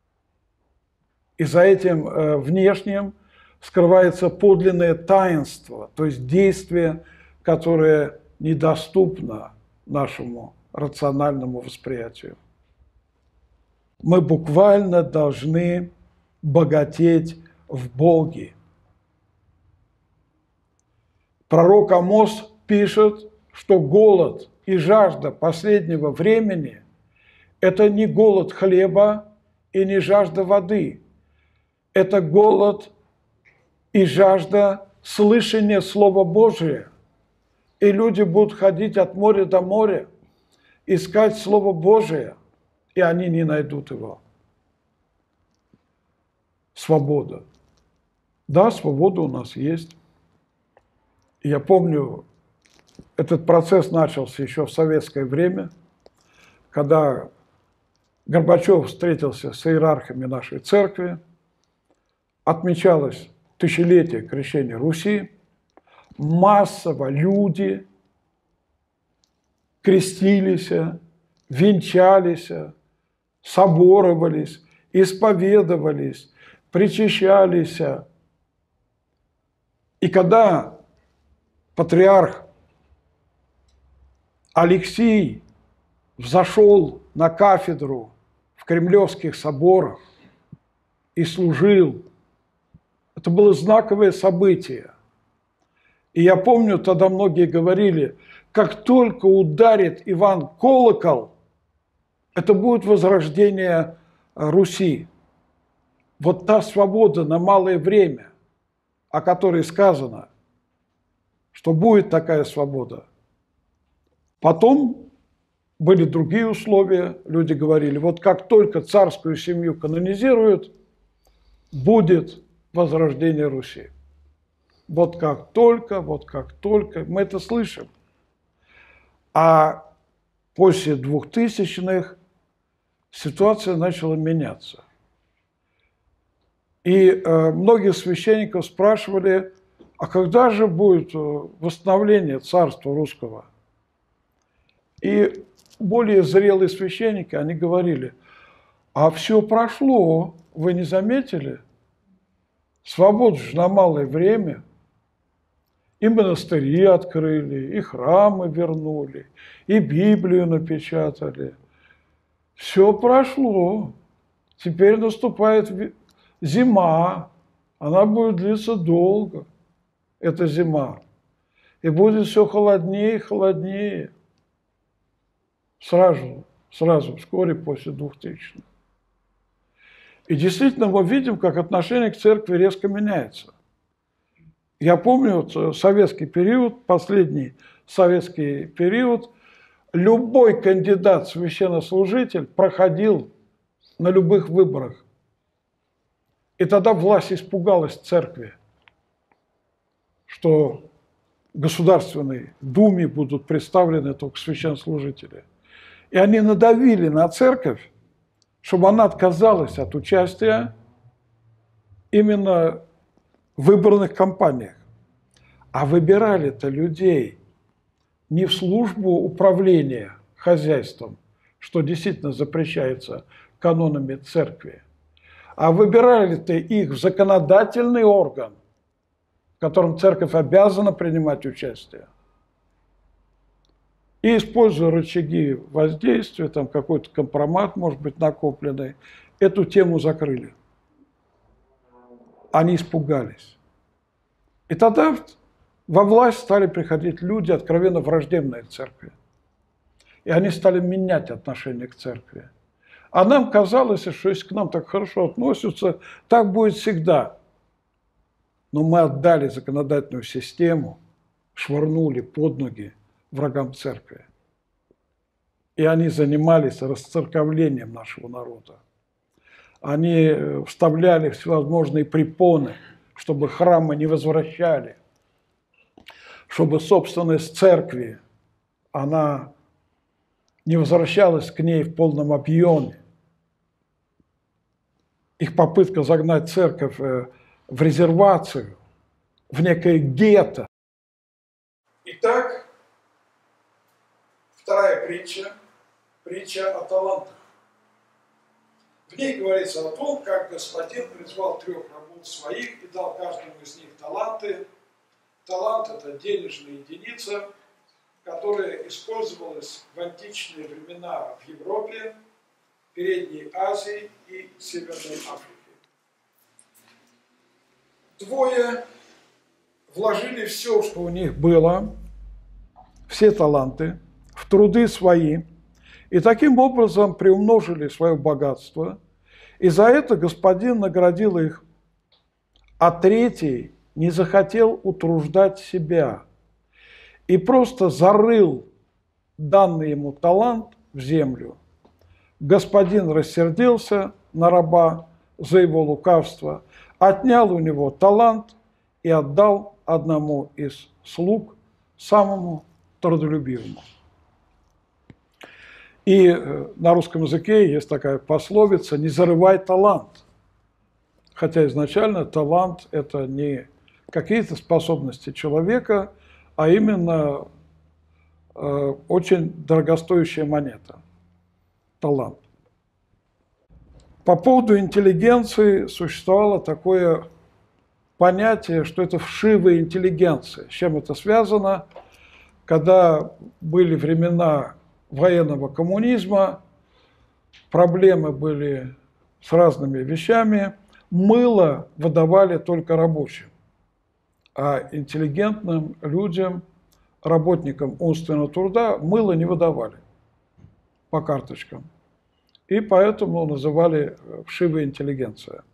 И за этим внешним скрывается подлинное таинство, то есть действие, которое недоступно нашему рациональному восприятию. Мы буквально должны богатеть в Боге. Пророк Амос пишет, что голод и жажда последнего времени – это не голод хлеба и не жажда воды. Это голод и жажда слышания Слова Божия. И люди будут ходить от моря до моря, искать Слово Божие, и они не найдут его. Свобода. Да, свобода у нас есть. Я помню, этот процесс начался еще в советское время, когда Горбачев встретился с иерархами нашей церкви, отмечалось тысячелетие крещения Руси, массово люди крестились, венчались, соборовались, исповедовались, причащались. И когда патриарх Алексий взошел на кафедру в Кремлевских соборах и служил, это было знаковое событие. И я помню, тогда многие говорили, как только ударит Иван колокол, это будет возрождение Руси. Вот та свобода на малое время, о которой сказано, что будет такая свобода. Потом были другие условия. Люди говорили, вот как только царскую семью канонизируют, будет возрождение Руси. Вот как только, вот как только. Мы это слышим. А после двухтысячных ситуация начала меняться. И э, многие священников спрашивали, а когда же будет восстановление царства русского? И более зрелые священники, они говорили, а все прошло, вы не заметили? Свобода же на малое время. И монастыри открыли, и храмы вернули, и Библию напечатали. Все прошло. Теперь наступает зима. Она будет длиться долго. Это зима. И будет все холоднее и холоднее. Сразу, сразу, вскоре после двухтысячных. И действительно мы видим, как отношение к церкви резко меняется. Я помню вот советский период, последний советский период, любой кандидат священнослужитель проходил на любых выборах. И тогда власть испугалась церкви, что в Государственной Думе будут представлены только священнослужители. И они надавили на церковь, чтобы она отказалась от участия именно в выборных кампаниях. А выбирали-то людей не в службу управления хозяйством, что действительно запрещается канонами церкви, а выбирали-то их в законодательный орган, в котором церковь обязана принимать участие. И, используя рычаги воздействия, там какой-то компромат, может быть, накопленный, эту тему закрыли. Они испугались. И тогда во власть стали приходить люди, откровенно враждебные к церкви. И они стали менять отношение к церкви. А нам казалось, что если к нам так хорошо относятся, так будет всегда. Но мы отдали законодательную систему, швырнули под ноги врагам церкви. И они занимались расцерковлением нашего народа. Они вставляли всевозможные препоны, чтобы храмы не возвращали, чтобы собственность церкви, она не возвращалась к ней в полном объеме. Их попытка загнать церковь в резервацию, в некое гетто. Итак, вторая притча, притча о талантах. В ней говорится о том, как господин призвал трех рабов своих и дал каждому из них таланты. Талант – это денежная единица, которая использовалась в античные времена в Европе, Передней Азии и Северной Африке. Двое вложили все, что у них было, все таланты, в труды свои, и таким образом приумножили свое богатство, и за это господин наградил их, а третий не захотел утруждать себя и просто зарыл данный ему талант в землю. Господин рассердился на раба за его лукавство, отнял у него талант и отдал одному из слуг, самому трудолюбивому. И на русском языке есть такая пословица «не зарывай талант». Хотя изначально талант – это не какие-то способности человека, а именно э, очень дорогостоящая монета – талант. По поводу интеллигенции существовало такое понятие, что это вшивая интеллигенция. С чем это связано? Когда были времена военного коммунизма, проблемы были с разными вещами, мыло выдавали только рабочим, а интеллигентным людям, работникам умственного труда мыло не выдавали по карточкам. И поэтому называли вшивая интеллигенция.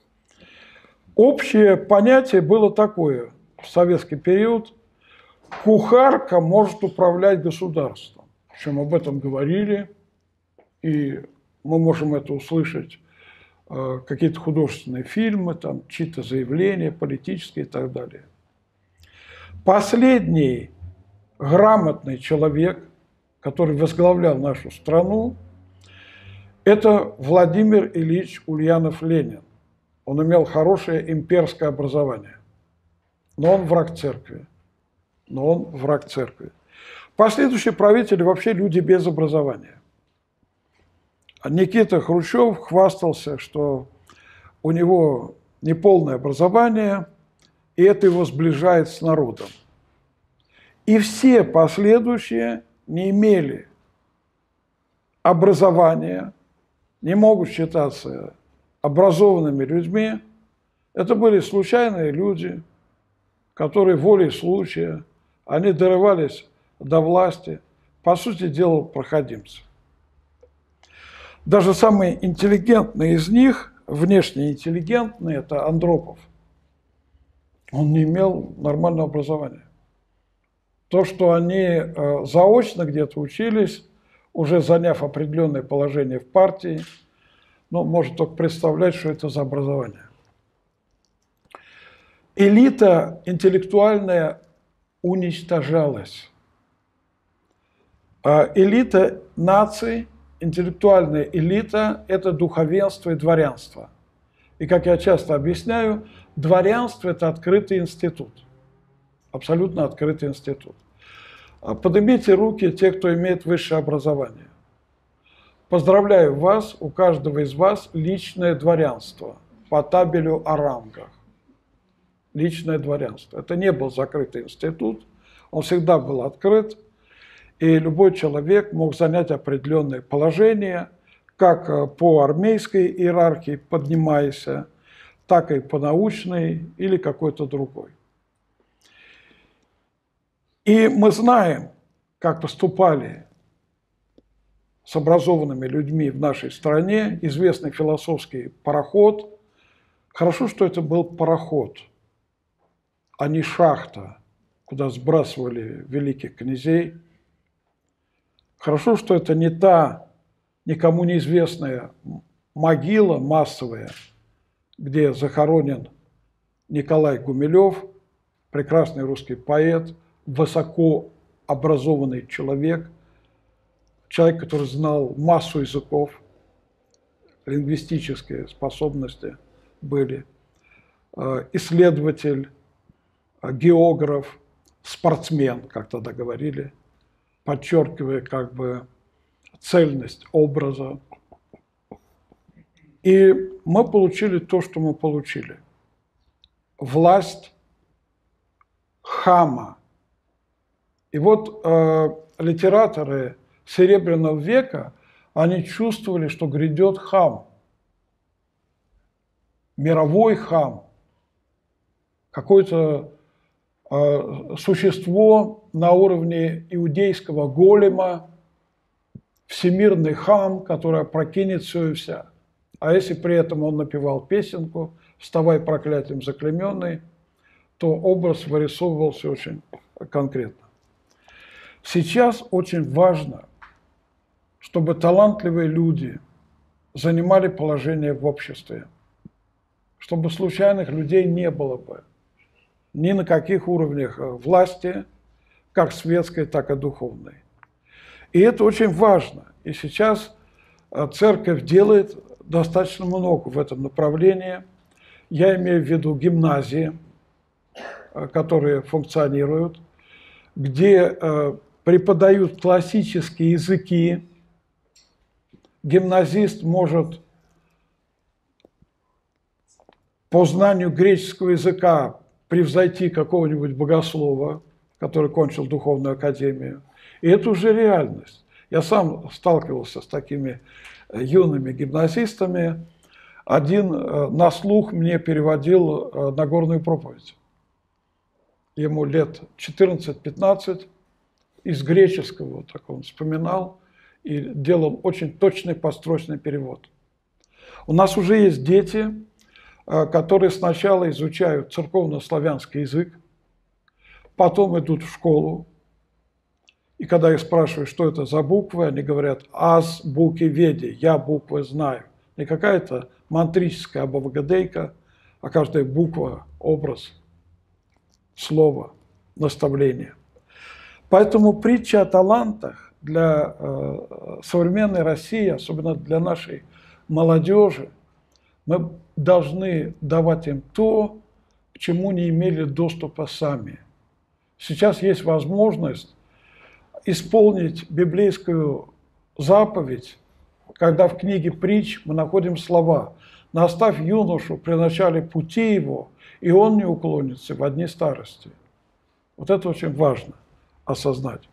Общее понятие было такое в советский период: кухарка может управлять государством. Причем об этом говорили, и мы можем это услышать, э, какие-то художественные фильмы, там, чьи-то заявления политические и так далее. Последний грамотный человек, который возглавлял нашу страну, это Владимир Ильич Ульянов-Ленин. Он имел хорошее имперское образование, но он враг церкви. Но он враг церкви. Последующие правители вообще люди без образования. Никита Хрущев хвастался, что у него неполное образование, и это его сближает с народом. И все последующие не имели образования, не могут считаться образованными людьми. Это были случайные люди, которые волей случая, они дорывались до власти, по сути дела, проходимцы. Даже самый интеллигентный из них, внешне интеллигентный, это Андропов. Он не имел нормального образования. То, что они заочно где-то учились, уже заняв определенное положение в партии, ну, может только представлять, что это за образование. Элита интеллектуальная уничтожалась. А элита наций, интеллектуальная элита – это духовенство и дворянство. И, как я часто объясняю, дворянство – это открытый институт. Абсолютно открытый институт. Поднимите руки те, кто имеет высшее образование. Поздравляю вас, у каждого из вас личное дворянство по табелю о рангах. Личное дворянство. Это не был закрытый институт, он всегда был открыт, и любой человек мог занять определенное положение, как по армейской иерархии поднимаясь, так и по научной или какой-то другой. И мы знаем, как поступали с образованными людьми в нашей стране, известный философский пароход. Хорошо, что это был пароход, а не шахта, куда сбрасывали великих князей. Хорошо, что это не та никому неизвестная могила массовая, где захоронен Николай Гумилев, прекрасный русский поэт, высокообразованный человек, человек, который знал массу языков, лингвистические способности были, исследователь, географ, спортсмен, как тогда говорили, подчеркивая как бы цельность образа. И мы получили то, что мы получили. Власть хама. И вот э, литераторы Серебряного века, они чувствовали, что грядет хам. Мировой хам. Какое-то э, существо на уровне иудейского голема, всемирный хам, который опрокинет все и вся. А если при этом он напевал песенку «Вставай, проклятием заклейменный», то образ вырисовывался очень конкретно. Сейчас очень важно, чтобы талантливые люди занимали положение в обществе, чтобы случайных людей не было бы ни на каких уровнях власти, как светской, так и духовной. И это очень важно. И сейчас церковь делает достаточно много в этом направлении. Я имею в виду гимназии, которые функционируют, где преподают классические языки. Гимназист может по знанию греческого языка превзойти какого-нибудь богослова, который кончил духовную академию. И это уже реальность. Я сам сталкивался с такими юными гимназистами. Один на слух мне переводил Нагорную проповедь. Ему лет четырнадцать-пятнадцать, из греческого, так он вспоминал, и делал очень точный построчный перевод. У нас уже есть дети, которые сначала изучают церковно-славянский язык, потом идут в школу, И когда их спрашивают, что это за буквы, они говорят «аз буки веди», «я буквы знаю». Не какая-то мантрическая абавгадейка, а каждая буква – образ, слово, наставление. Поэтому притча о талантах для э, современной России, особенно для нашей молодежи, мы должны давать им то, к чему не имели доступа сами. Сейчас есть возможность исполнить библейскую заповедь, когда в книге притч мы находим слова «Наставь юношу при начале пути его, и он не уклонится в дни старости». Вот это очень важно осознать.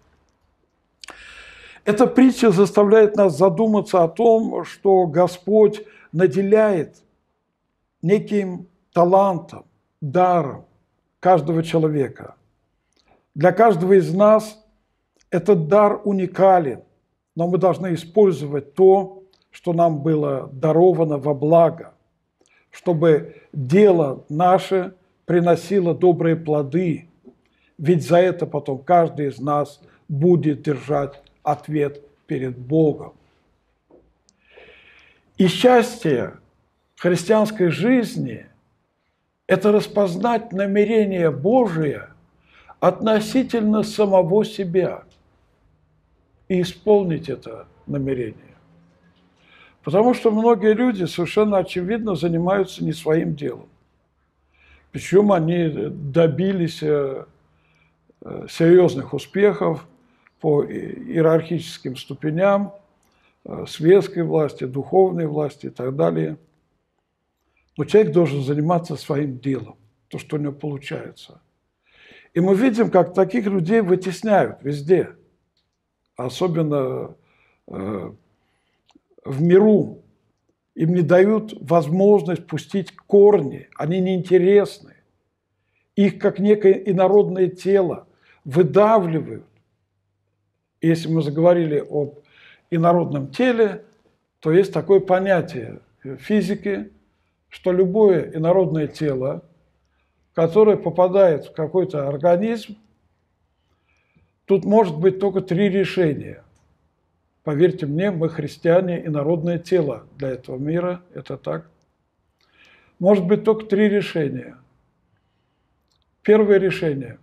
Эта притча заставляет нас задуматься о том, что Господь наделяет неким талантом, даром каждого человека. Для каждого из нас этот дар уникален, но мы должны использовать то, что нам было даровано во благо, чтобы дело наше приносило добрые плоды, ведь за это потом каждый из нас будет держать ответ перед Богом. И счастье христианской жизни – это распознать намерение Божие относительно самого себя и исполнить это намерение. Потому что многие люди совершенно очевидно занимаются не своим делом. Причем они добились серьезных успехов по иерархическим ступеням, светской власти, духовной власти и так далее. Но человек должен заниматься своим делом, то, что у него получается. И мы видим, как таких людей вытесняют везде, особенно э, в миру. Им не дают возможность пустить корни, они неинтересны. Их, как некое инородное тело, выдавливают. И если мы заговорили об инородном теле, то есть такое понятие в физике, что любое инородное тело, которое попадает в какой-то организм, тут может быть только три решения. Поверьте мне, мы христиане, инородное тело для этого мира, это так. Может быть только три решения. Первое решение.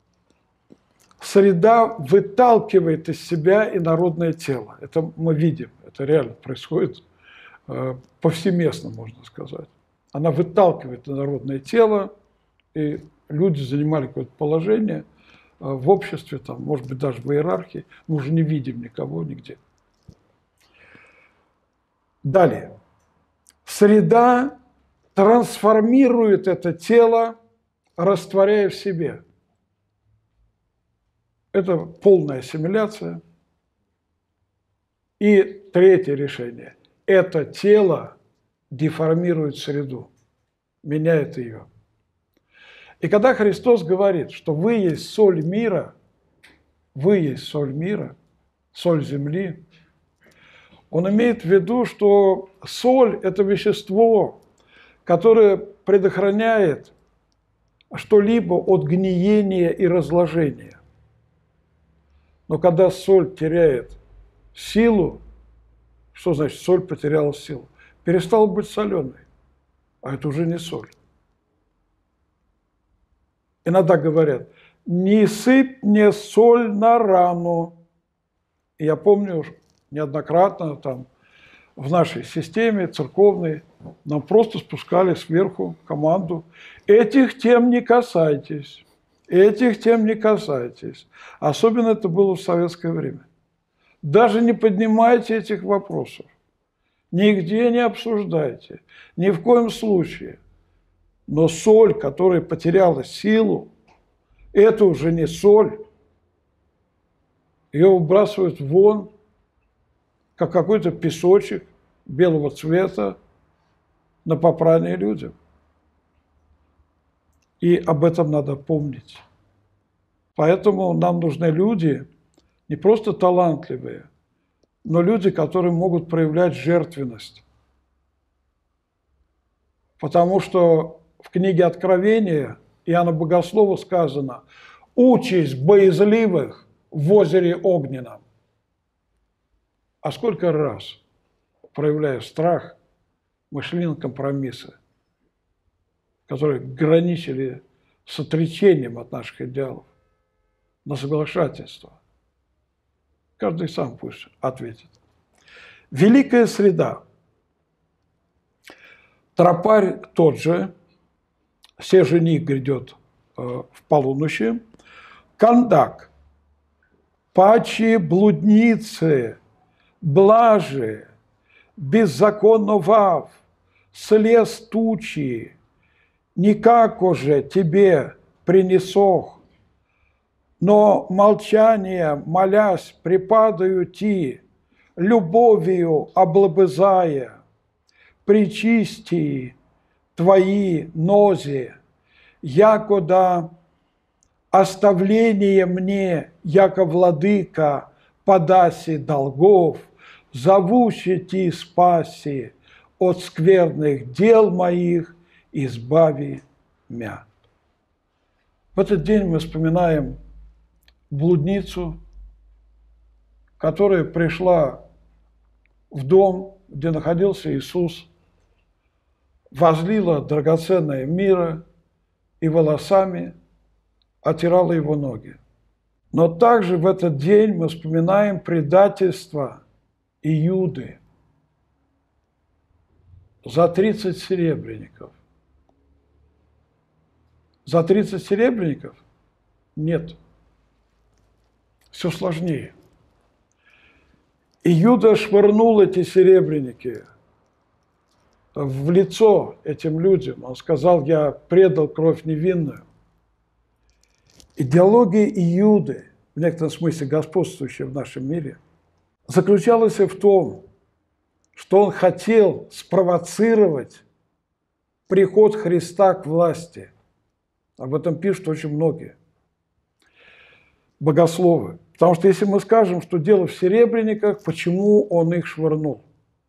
Среда выталкивает из себя инородное тело. Это мы видим, это реально происходит э, повсеместно, можно сказать. Она выталкивает инородное тело, и люди занимали какое-то положение э, в обществе, там, может быть, даже в иерархии. Мы уже не видим никого нигде. Далее. Среда трансформирует это тело, растворяя в себе. Это полная ассимиляция. И третье решение. Это тело деформирует среду, меняет ее. И когда Христос говорит, что вы есть соль мира, вы есть соль мира, соль земли, он имеет в виду, что соль – это вещество, которое предохраняет что-либо от гниения и разложения. Но когда соль теряет силу, что значит соль потеряла силу? Перестала быть соленой, а это уже не соль. Иногда говорят, не сыпь мне соль на рану. И я помню неоднократно там в нашей системе церковной нам просто спускали сверху команду: этих тем не касайтесь, этих тем не касайтесь. Особенно это было в советское время. Даже не поднимайте этих вопросов, нигде не обсуждайте, ни в коем случае. Но соль, которая потеряла силу, это уже не соль. Ее выбрасывают вон, как какой-то песочек белого цвета на попрание людям. И об этом надо помнить. Поэтому нам нужны люди, не просто талантливые, но люди, которые могут проявлять жертвенность. Потому что в книге Откровения Иоанна Богослова сказано: «Участь боязливых в озере Огненном. А сколько раз, проявляя страх, мы шли на компромиссы, которые граничили с отречением от наших идеалов, на соглашательство. Каждый сам пусть ответит. Великая среда. Тропарь тот же, се жених грядет э, в полуночи. Кандак, паче блудницы, блажи, беззаконно вав, слез тучи, никако же тебе принесох, но молчание, молясь, припадаю ти, любовью облобызая, причисти твои нози, якода оставление мне, яко владыка, подаси долгов, зовущий ти спаси от скверных дел моих, избави мя. В этот день мы вспоминаем блудницу, которая пришла в дом, где находился Иисус, возлила драгоценное мира и волосами оттирала его ноги. Но также в этот день мы вспоминаем предательство Иуды за тридцать серебряников. За тридцать серебряников? Нет. Все сложнее. Иуда швырнул эти серебряники в лицо этим людям. Он сказал: я предал кровь невинную. Идеология Иуды, в некотором смысле господствующая в нашем мире, заключалась в том, что он хотел спровоцировать приход Христа к власти. Об этом пишут очень многие богословы. Потому что если мы скажем, что дело в серебряниках, почему он их швырнул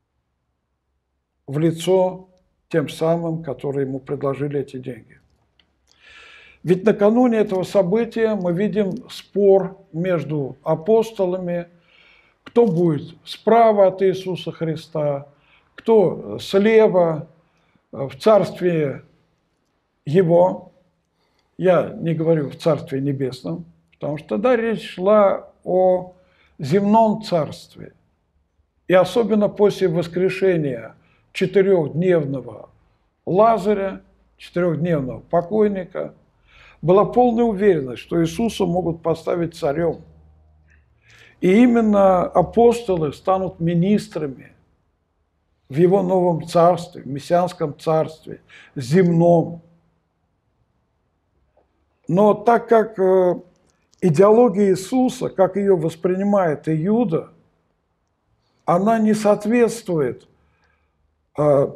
в лицо тем самым, которые ему предложили эти деньги? Ведь накануне этого события мы видим спор между апостолами, кто будет справа от Иисуса Христа, кто слева в Царстве Его. Я не говорю в Царстве Небесном, потому что тогда речь шла о земном царстве. И особенно после воскрешения четырехдневного Лазаря, четырехдневного покойника, была полная уверенность, что Иисуса могут поставить царем. И именно апостолы станут министрами в его новом царстве, в мессианском царстве, земном. Но так как идеология Иисуса, как ее воспринимает Иуда, она не соответствует э,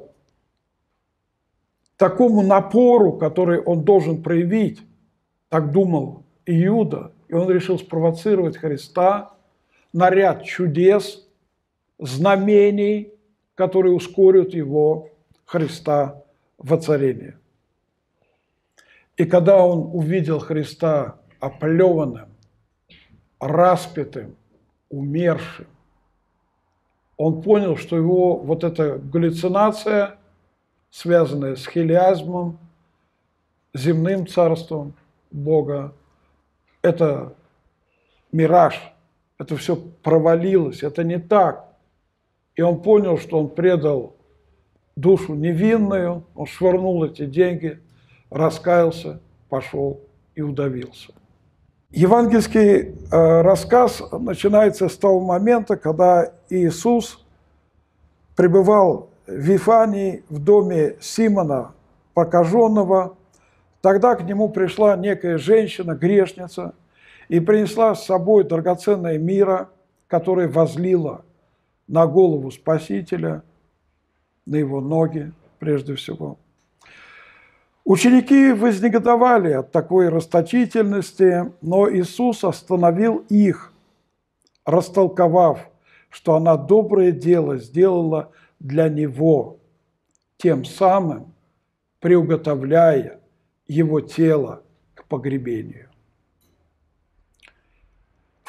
такому напору, который он должен проявить, так думал Иуда, и он решил спровоцировать Христа на ряд чудес, знамений, которые ускорят его, Христа, воцарение. И когда он увидел Христа оплеванным, распятым, умершим, он понял, что его вот эта галлюцинация, связанная с хилиазмом, земным царством Бога, это мираж, это все провалилось, это не так. И он понял, что он предал душу невинную, он швырнул эти деньги, раскаялся, пошел и удавился. Евангельский э, рассказ начинается с того момента, когда Иисус пребывал в Вифании, в доме Симона Прокаженного. Тогда к нему пришла некая женщина, грешница, и принесла с собой драгоценное мира, которое возлила на голову Спасителя, на его ноги прежде всего. Ученики вознегодовали от такой расточительности, но Иисус остановил их, растолковав, что она доброе дело сделала для Него, тем самым приуготовляя Его тело к погребению. В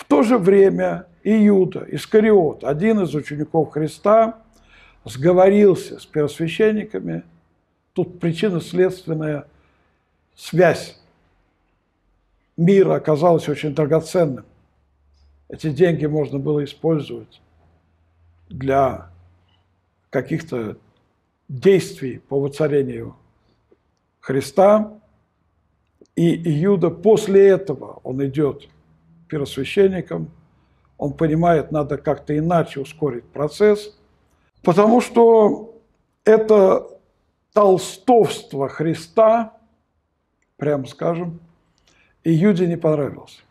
то же время Иуда Искариот, один из учеников Христа, сговорился с первосвященниками. Тут причинно-следственная связь мира оказалась очень драгоценным. Эти деньги можно было использовать для каких-то действий по воцарению Христа. И Иуда после этого, он идет первосвященником, он понимает, надо как-то иначе ускорить процесс, потому что это толстовство Христа, прямо скажем, Иуде не понравилось.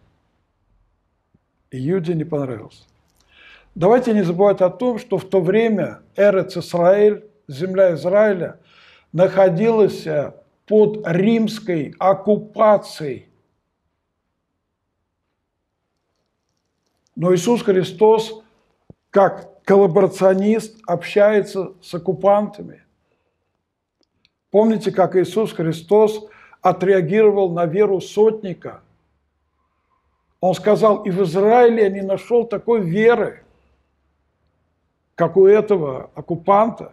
Иуде не понравилось. Давайте не забывать о том, что в то время Эрец Исраэль, земля Израиля, находилась под римской оккупацией. Но Иисус Христос, как коллаборационист, общается с оккупантами. Помните, как Иисус Христос отреагировал на веру сотника? Он сказал: и в Израиле я не нашел такой веры, как у этого оккупанта.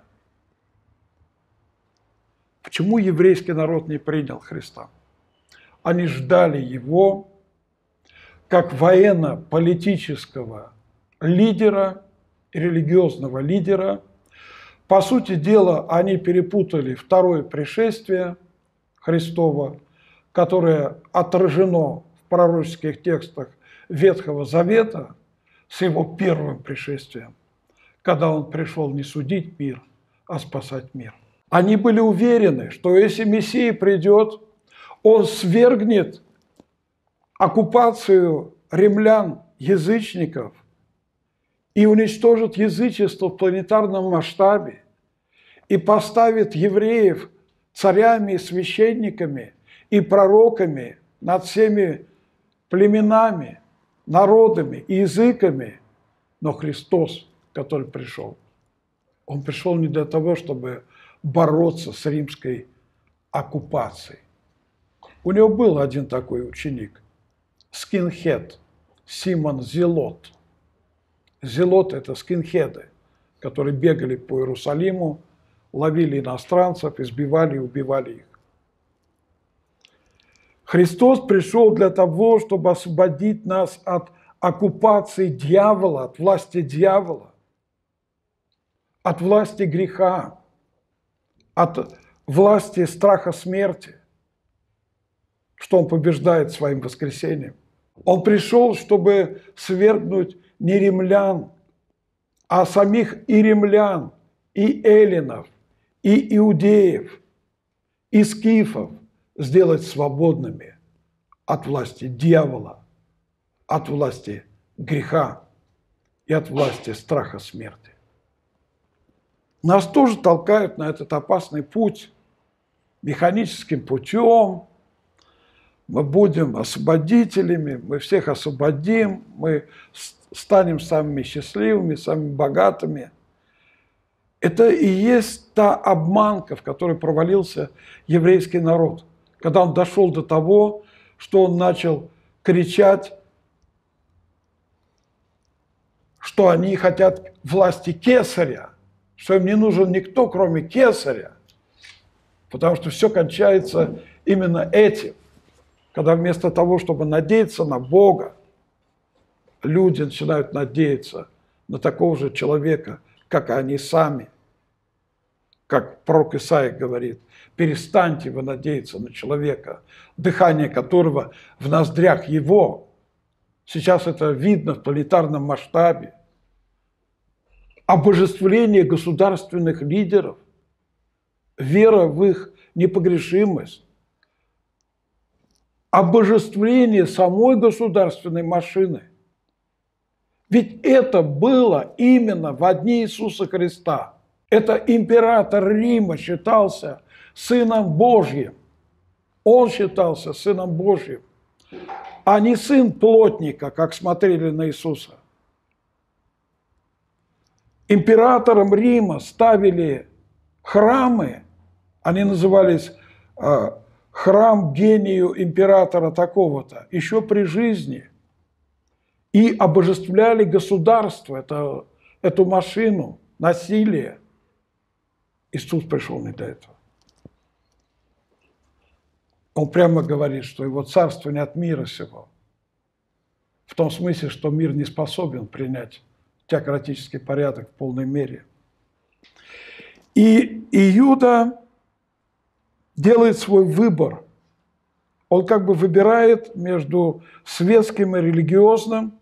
Почему еврейский народ не принял Христа? Они ждали его как военно-политического лидера, религиозного лидера. По сути дела, они перепутали второе пришествие Христова, которое отражено в пророческих текстах Ветхого Завета, с его первым пришествием, когда он пришел не судить мир, а спасать мир. Они были уверены, что если Мессия придет, он свергнет оккупацию римлян, язычников, и уничтожит язычество в планетарном масштабе, и поставит евреев царями и священниками и пророками над всеми племенами, народами и языками. Но Христос, который пришел, он пришел не для того, чтобы бороться с римской оккупацией. У него был один такой ученик, скинхед, Симон Зелот. Зелот – это скинхеды, которые бегали по Иерусалиму, ловили иностранцев, избивали и убивали их. Христос пришел для того, чтобы освободить нас от оккупации дьявола, от власти дьявола, от власти греха, от власти страха смерти, что он побеждает своим воскресением. Он пришел, чтобы свергнуть не римлян, а самих и римлян, и эллинов, и иудеев, и скифов сделать свободными от власти дьявола, от власти греха и от власти страха смерти. Нас тоже толкают на этот опасный путь механическим путем. Мы будем освободителями, мы всех освободим, мы станем самыми счастливыми, самыми богатыми. Это и есть та обманка, в которой провалился еврейский народ, когда он дошел до того, что он начал кричать, что они хотят власти кесаря, что им не нужен никто, кроме кесаря, потому что все кончается именно этим, когда вместо того, чтобы надеяться на Бога, люди начинают надеяться на такого же человека, как и они сами. Как пророк Исаия говорит: перестаньте вы надеяться на человека, дыхание которого в ноздрях его. Сейчас это видно в планетарном масштабе. Обожествление государственных лидеров, вера в их непогрешимость, обожествление самой государственной машины. Ведь это было именно во дни Иисуса Христа. Это император Рима считался Сыном Божьим. Он считался Сыном Божьим, а не сын плотника, как смотрели на Иисуса. Императором Рима ставили храмы, они назывались э, храм гению императора такого-то, еще при жизни. и обожествляли государство, это, эту машину, насилие. Иисус пришел не для этого. Он прямо говорит, что его царство не от мира сего. В том смысле, что мир не способен принять теократический порядок в полной мере. И Иуда делает свой выбор. Он как бы выбирает между светским и религиозным,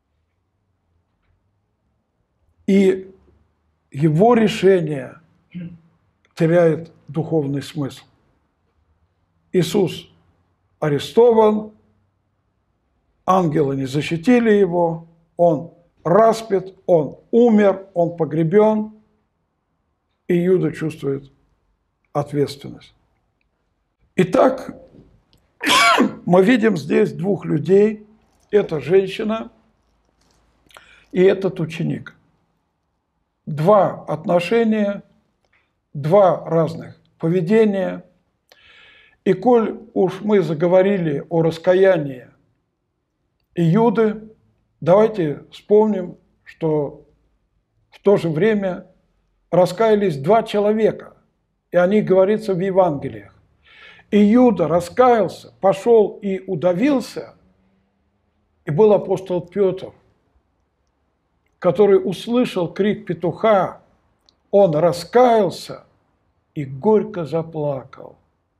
и его решение теряет духовный смысл. Иисус арестован, ангелы не защитили его, он распят, он умер, он погребен, и Иуда чувствует ответственность. Итак, мы видим здесь двух людей. Это женщина и этот ученик. Два отношения, два разных поведения. И коль уж мы заговорили о раскаянии Иуды, давайте вспомним, что в то же время раскаялись два человека, и о них говорится в Евангелиях. Иуда раскаялся, пошел и удавился, и был апостол Петр, который услышал крик петуха, он раскаялся и горько заплакал.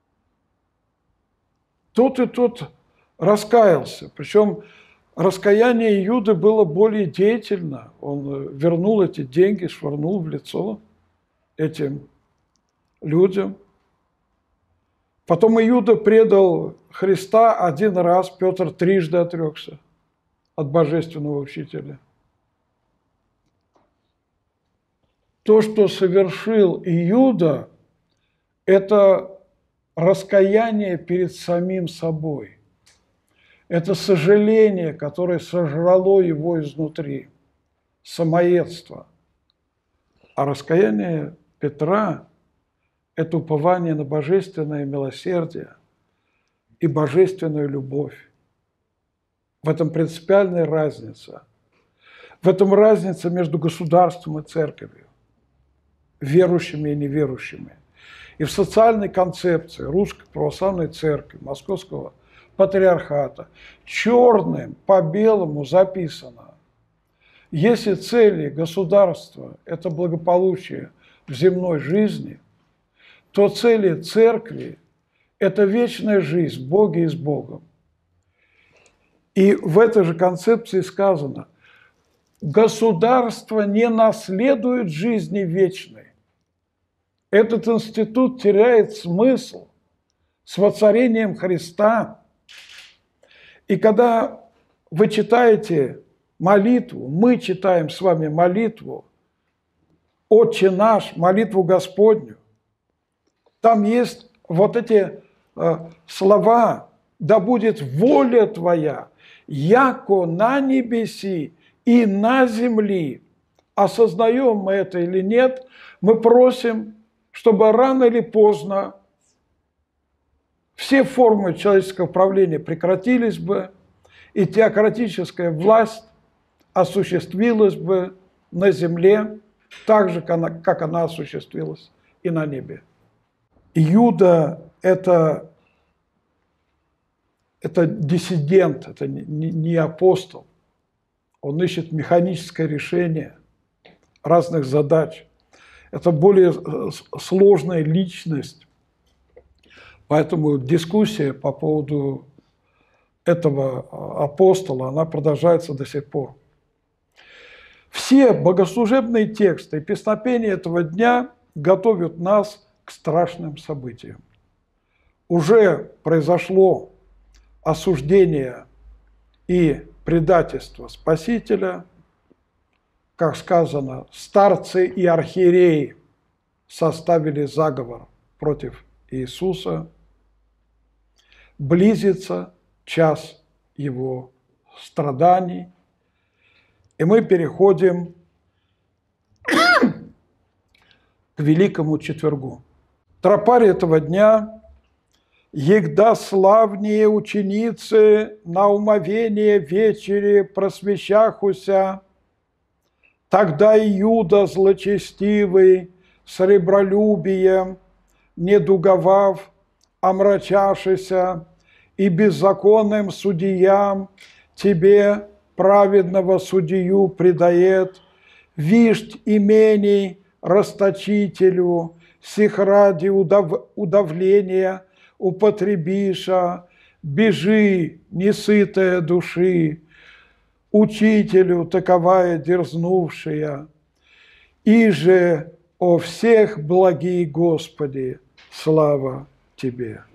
Тот и тот раскаялся, причем раскаяние Иуды было более деятельно. Он вернул эти деньги, швырнул в лицо этим людям. Потом Иуда предал Христа один раз, Петр трижды отрекся от божественного учителя. То, что совершил Иуда, это раскаяние перед самим собой. Это сожаление, которое сожрало его изнутри, самоедство. А раскаяние Петра – это упование на божественное милосердие и божественную любовь. В этом принципиальная разница. В этом разница между государством и церковью, верующими и неверующими. И в социальной концепции Русской Православной Церкви, Московского Патриархата черным по белому записано: если цели государства – это благополучие в земной жизни, то цели церкви – это вечная жизнь в Боге и с Богом. И в этой же концепции сказано: государство не наследует жизни вечной. Этот институт теряет смысл с воцарением Христа. И когда вы читаете молитву, мы читаем с вами молитву «Отче наш», молитву Господню, там есть вот эти э, слова: «Да будет воля Твоя, яко на небеси и на земли». Осознаем мы это или нет, мы просим, чтобы рано или поздно все формы человеческого правления прекратились бы, и теократическая власть осуществилась бы на земле так же, как она осуществилась и на небе. Иуда – это, это диссидент, это не, не апостол. Он ищет механическое решение разных задач. Это более сложная личность. Поэтому дискуссия по поводу этого апостола, она продолжается до сих пор. Все богослужебные тексты и песнопения этого дня готовят нас к страшным событиям. Уже произошло осуждение и предательство Спасителя. Как сказано, старцы и архиереи составили заговор против Иисуса. Близится час его страданий. И мы переходим к Великому Четвергу. Тропарь этого дня егда славнее ученицы на умовение вечери просвещахуся, тогда Иуда злочестивый, сребролюбием, недуговав, омрачашися, и беззаконным судьям тебе праведного судью предает, виждь имений расточителю, сих ради удав... удавления употребиша, бежи, несытая души, учителю таковая дерзнувшая, и же о всех благий Господи, слава Тебе.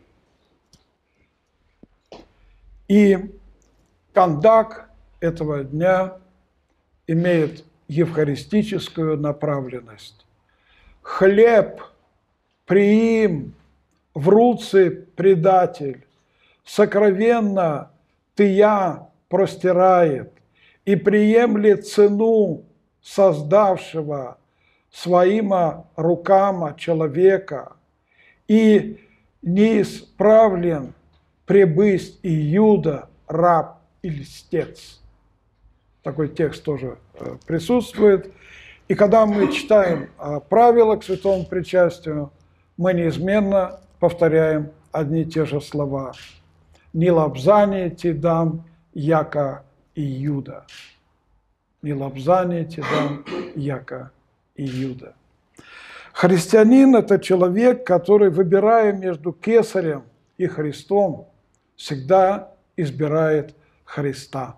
И кондак этого дня имеет евхаристическую направленность. Хлеб приим в руцы предатель, сокровенно ты я простирает, и приемлет цену создавшего своима рукама человека, и неисправлен пребысть Иуда, раб и льстец. Такой текст тоже присутствует. И когда мы читаем правила к святому причастию, мы неизменно повторяем одни и те же слова. «Не лобзание те дам, яко Иуда». «Не лобзание те дам, яко Иуда». Христианин – это человек, который, выбирая между кесарем и Христом, всегда избирает Христа.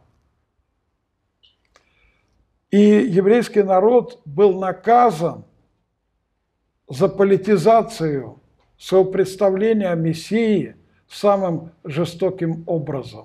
И еврейский народ был наказан за политизацию своего представления о Мессии самым жестоким образом.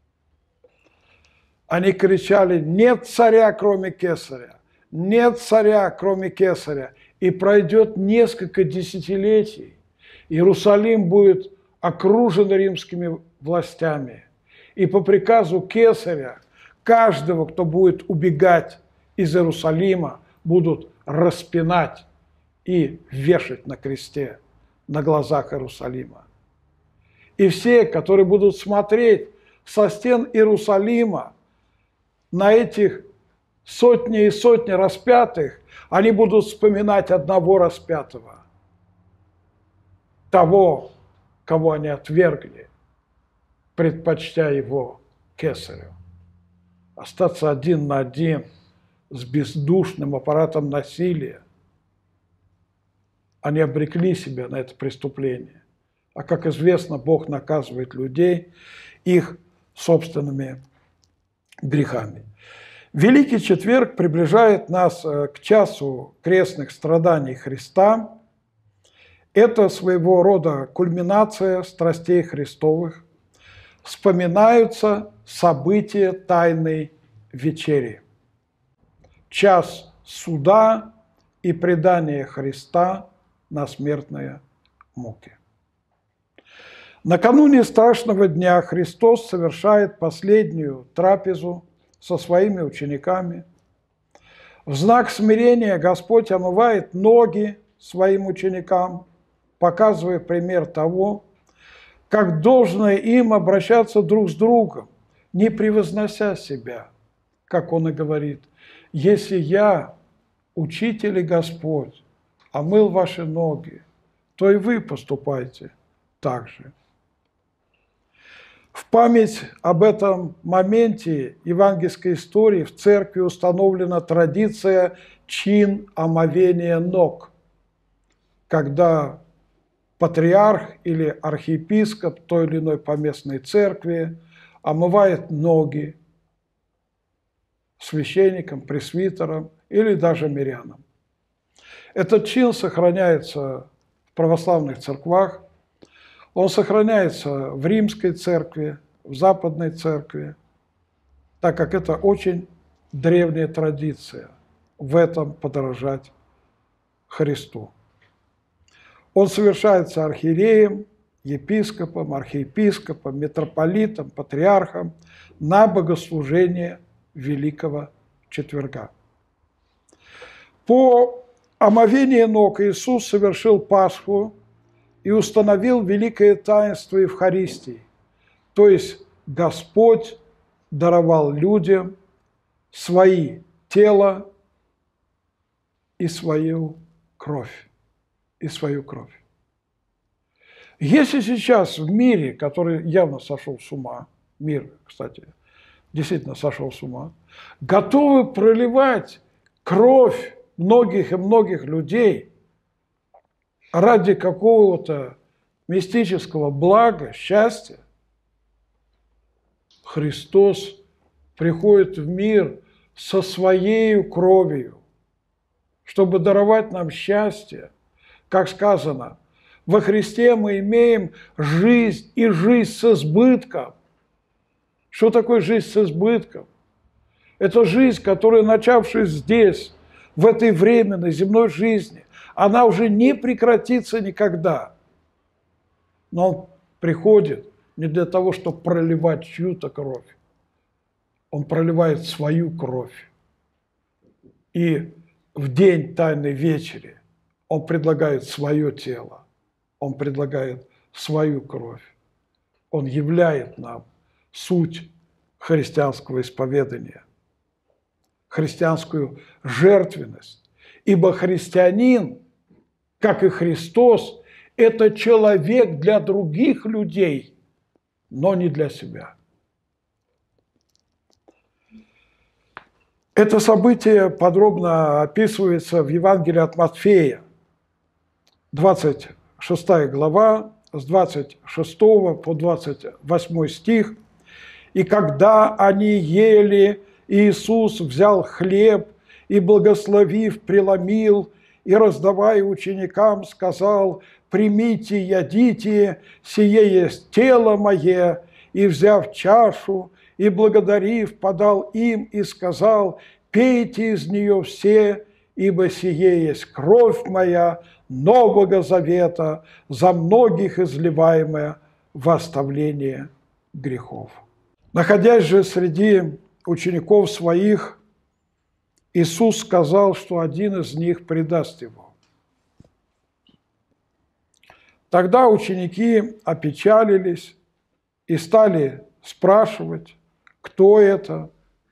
Они кричали: «Нет царя, кроме кесаря! Нет царя, кроме кесаря!» И пройдет несколько десятилетий, Иерусалим будет окружен римскими властями. И по приказу кесаря каждого, кто будет убегать из Иерусалима, будут распинать и вешать на кресте на глазах Иерусалима. И все, которые будут смотреть со стен Иерусалима на этих сотни и сотни распятых, они будут вспоминать одного распятого, того, кого они отвергли, предпочтя его кесарю. Остаться один на один с бездушным аппаратом насилия. Они обрекли себя на это преступление. А как известно, Бог наказывает людей их собственными грехами. Великий Четверг приближает нас к часу крестных страданий Христа. Это своего рода кульминация страстей Христовых. Вспоминаются события Тайной вечери. Час суда и предания Христа на смертные муки. Накануне страшного дня Христос совершает последнюю трапезу со своими учениками. В знак смирения Господь омывает ноги своим ученикам, показывая пример того, как должно им обращаться друг с другом, не превознося себя, как Он и говорит: «Если я, Учитель и Господь, омыл ваши ноги, то и вы поступайте так же». В память об этом моменте евангельской истории в церкви установлена традиция чин омовения ног, когда патриарх или архиепископ той или иной поместной церкви омывает ноги священникам, пресвитерам или даже мирянам. Этот чин сохраняется в православных церквах, он сохраняется в римской церкви, в западной церкви, так как это очень древняя традиция в этом подражать Христу. Он совершается архиереем, епископом, архиепископом, митрополитом, патриархом на богослужение Великого Четверга. По омовению ног Иисус совершил Пасху и установил великое таинство Евхаристии. То есть Господь даровал людям свои тела и свою кровь. И свою кровь. Если сейчас в мире, который явно сошел с ума, мир, кстати, действительно сошел с ума, готовы проливать кровь многих и многих людей ради какого-то мистического блага, счастья, Христос приходит в мир со своей кровью, чтобы даровать нам счастье. Как сказано, во Христе мы имеем жизнь и жизнь с избытком. Что такое жизнь с избытком? Это жизнь, которая, начавшись здесь, в этой временной земной жизни, она уже не прекратится никогда. Но Он приходит не для того, чтобы проливать чью-то кровь. Он проливает свою кровь. И в день Тайной Вечери Он предлагает свое тело. Он предлагает свою кровь. Он являет нам суть христианского исповедания, христианскую жертвенность. Ибо христианин, как и Христос, это человек для других людей, но не для себя. Это событие подробно описывается в Евангелии от Матфея, двадцать шестая глава, с двадцать шестого по двадцать восьмой стих. «И когда они ели, Иисус взял хлеб и, благословив, преломил, и, раздавая ученикам, сказал: примите, ядите, сие есть тело мое, и, взяв чашу, и, благодарив, подал им и сказал: пейте из нее все, ибо сие есть кровь моя, Нового Завета, за многих изливаемая во оставление грехов». Находясь же среди учеников своих, Иисус сказал, что один из них предаст Его. Тогда ученики опечалились и стали спрашивать, кто это.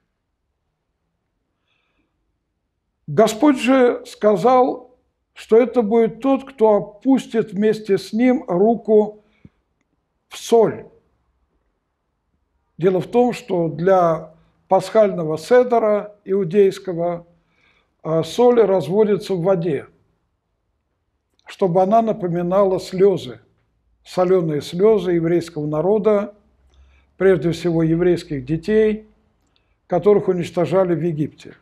Господь же сказал, что это будет тот, кто опустит вместе с ним руку в соль. Дело в том, что для пасхального седера иудейского соль разводится в воде, чтобы она напоминала слезы, соленые слезы еврейского народа, прежде всего еврейских детей, которых уничтожали в Египте.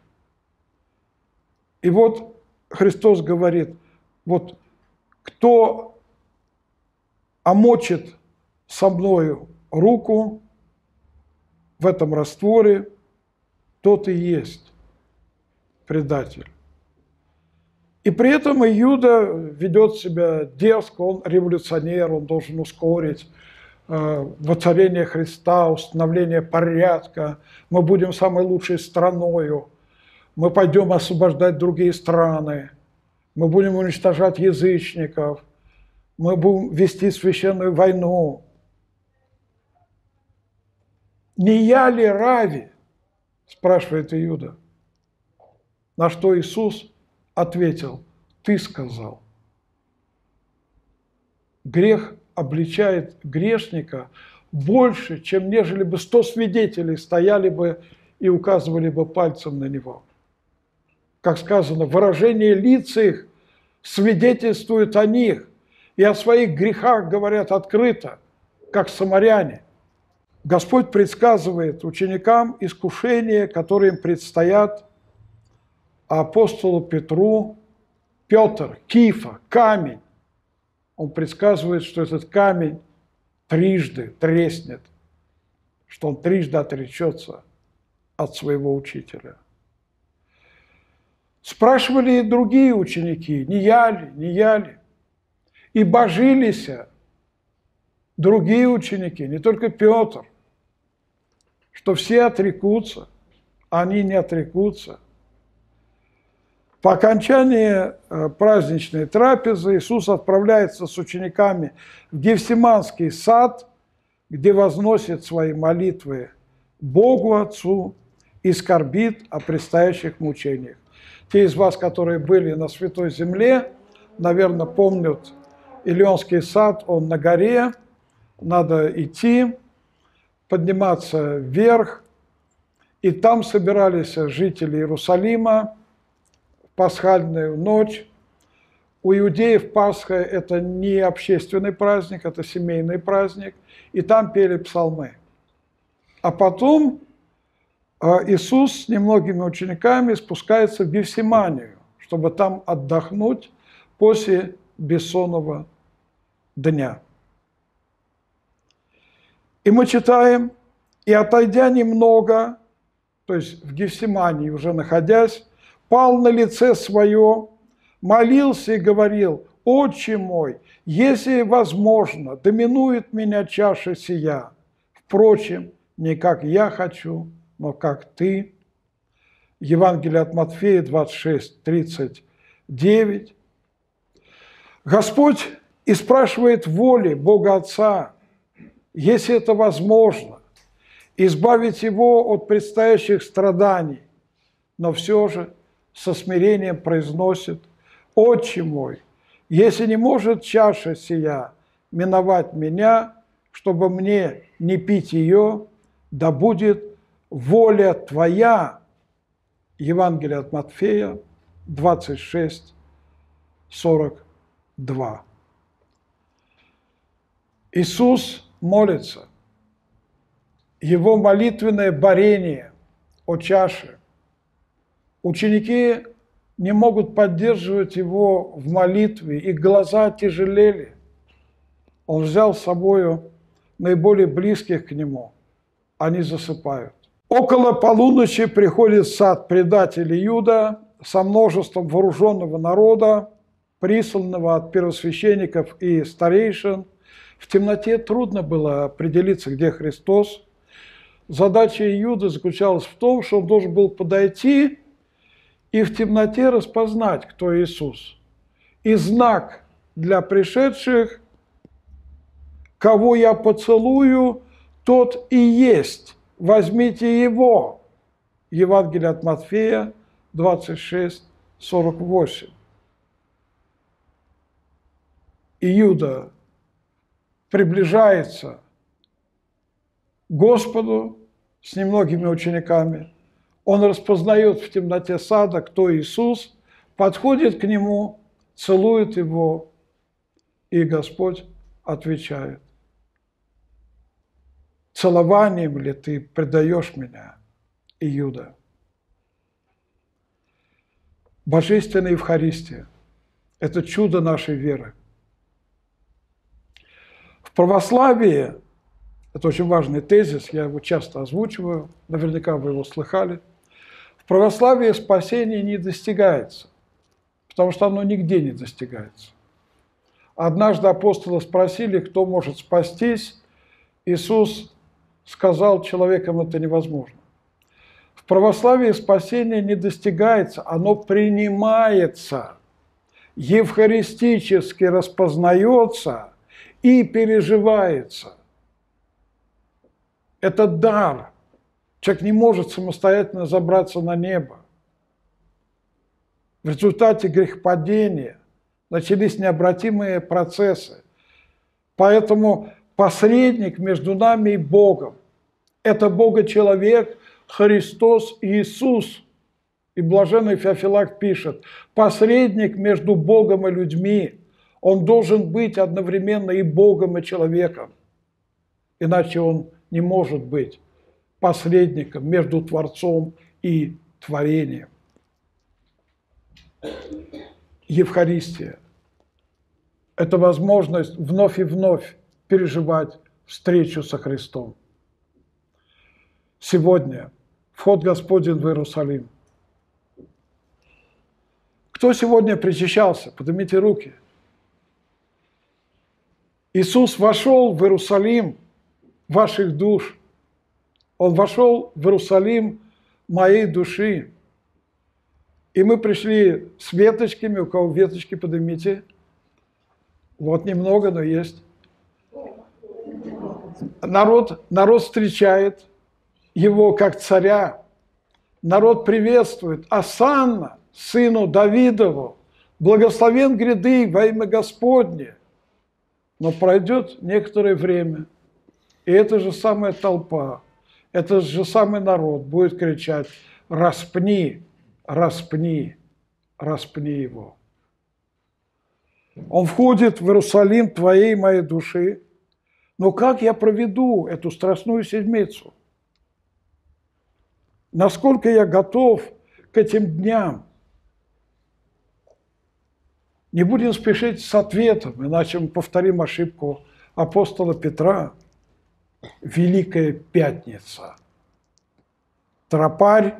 И вот Христос говорит, вот кто омочит со мною руку в этом растворе, тот и есть предатель. И при этом Иуда ведет себя дерзко, он революционер, он должен ускорить э, воцарение Христа, установление порядка. Мы будем самой лучшей страною, мы пойдем освобождать другие страны, мы будем уничтожать язычников, мы будем вести священную войну. «Не я ли Рави?» – спрашивает Иуда. На что Иисус ответил: «Ты сказал». Грех обличает грешника больше, чем нежели бы сто свидетелей стояли бы и указывали бы пальцем на него. Как сказано, выражение лиц их свидетельствует о них, и о своих грехах говорят открыто, как самаряне. Господь предсказывает ученикам искушения, которые им предстоят, а апостолу Петру Петр, Кифа, камень. Он предсказывает, что этот камень трижды треснет, что он трижды отречется от своего учителя. Спрашивали и другие ученики, не я ли, не я ли? И божились другие ученики, не только Петр, что все отрекутся, а они не отрекутся. По окончании праздничной трапезы Иисус отправляется с учениками в Гефсиманский сад, где возносит свои молитвы Богу Отцу и скорбит о предстоящих мучениях. Те из вас, которые были на Святой Земле, наверное, помнят Илионский сад, он на горе, надо идти, подниматься вверх, и там собирались жители Иерусалима в пасхальную ночь. У иудеев Пасха – это не общественный праздник, это семейный праздник, и там пели псалмы. А потом Иисус с немногими учениками спускается в Гефсиманию, чтобы там отдохнуть после бессонного дня. И мы читаем, и отойдя немного, то есть в Гефсимании уже находясь, пал на лице свое, молился и говорил: «Отче мой, если возможно, доминует меня чаша сия. Впрочем, не как я хочу, но как ты». Евангелие от Матфея двадцать шесть, тридцать девять. Господь и спрашивает воли Бога Отца, если это возможно, избавить его от предстоящих страданий, но все же со смирением произносит: «Отче мой, если не может чаша сия миновать меня, чтобы мне не пить ее, да будет воля Твоя». Евангелие от Матфея двадцать шесть, сорок два. Иисус молится. Его молитвенное борение о чаше. Ученики не могут поддерживать его в молитве, их глаза тяжелели. Он взял с собой наиболее близких к нему. Они засыпают. Около полуночи приходит в сад предатель Иуда со множеством вооруженного народа, присланного от первосвященников и старейшин. В темноте трудно было определиться, где Христос. Задача Иуды заключалась в том, что он должен был подойти и в темноте распознать, кто Иисус. И знак для пришедших: кого я поцелую, тот и есть, возьмите его. Евангелие от Матфея двадцать шесть, сорок восемь. Иуда приближается к Господу с немногими учениками. Он распознает в темноте сада, кто Иисус, подходит к нему, целует его, и Господь отвечает: «Целованием ли ты предаешь меня, Иуда?» Божественная Евхаристия – это чудо нашей веры. В православии, это очень важный тезис, я его часто озвучиваю, наверняка вы его слыхали, в православии спасение не достигается, потому что оно нигде не достигается. Однажды апостолы спросили, кто может спастись. Иисус сказал: человеком это невозможно. В православии спасение не достигается, оно принимается, евхаристически распознается и переживается. Это дар. Человек не может самостоятельно забраться на небо. В результате грехопадения начались необратимые процессы. Поэтому посредник между нами и Богом – это Бога-человек Христос Иисус. И блаженный Феофилакт пишет: посредник между Богом и людьми, он должен быть одновременно и Богом, и человеком. Иначе он не может быть посредником между Творцом и творением. Евхаристия – это возможность вновь и вновь переживать встречу со Христом. Сегодня вход Господень в Иерусалим. Кто сегодня причащался? Поднимите руки. Иисус вошел в Иерусалим ваших душ. Он вошел в Иерусалим моей души. И мы пришли с веточками. У кого веточки, поднимите. Вот немного, но есть. Народ, народ встречает его как царя. Народ приветствует. Осанна, сыну Давидову, благословен гряды во имя Господне. Но пройдет некоторое время, и эта же самая толпа, этот же самый народ будет кричать: распни, распни, распни его. Он входит в Иерусалим твоей, моей души. Но как я проведу эту страстную седмицу? Насколько я готов к этим дням? Не будем спешить с ответом, иначе мы повторим ошибку апостола Петра. Великая Пятница. Тропарь,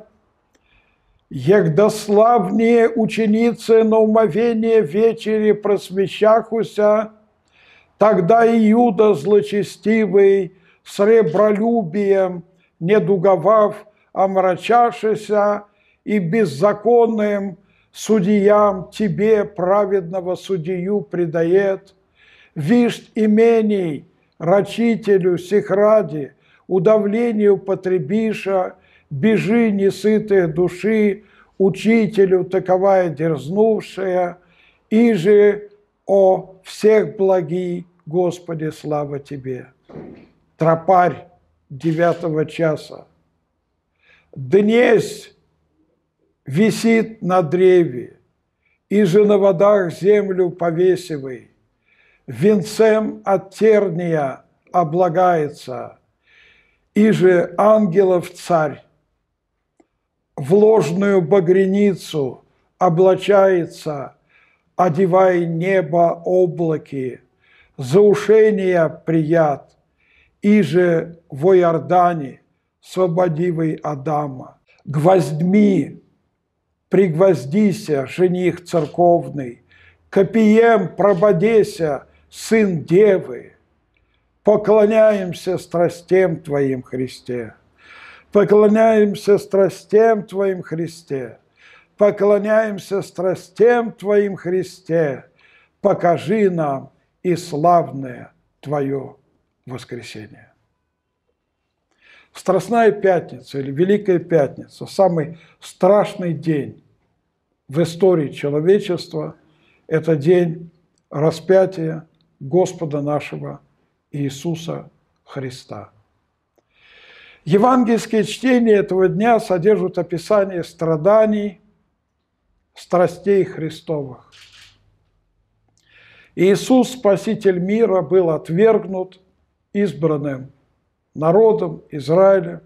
егдославнее ученицы на умовение вечери просвещахуся, тогда Иуда злочестивый, с ребролюбием, недуговав, омрачавшийся и беззаконным судьям тебе, праведного судью, предает, вишь имений, рачителю сих ради, удавлению потребиша, бежи несытые души, учителю таковая дерзнувшая, и же о всех благи, Господи, слава Тебе. Тропарь девятого часа. Днесь висит на древе, и же на водах землю повесивый, венцем от терния облагается, и же ангелов царь в ложную багряницу облачается, одевая небо облаки, заушения прият, и же во Иордане свободивый Адама. Гвоздьми пригвоздися, жених церковный, копием прободеся, сын девы. Поклоняемся страстям Твоим, Христе. Поклоняемся страстям Твоим, Христе. Поклоняемся страстям Твоим, Христе. Покажи нам и славное Твое воскресение. Страстная Пятница или Великая Пятница – самый страшный день в истории человечества. Это день распятия Господа нашего Иисуса Христа. Евангельские чтения этого дня содержат описание страданий, страстей Христовых. Иисус, Спаситель мира, был отвергнут избранным народом Израиля,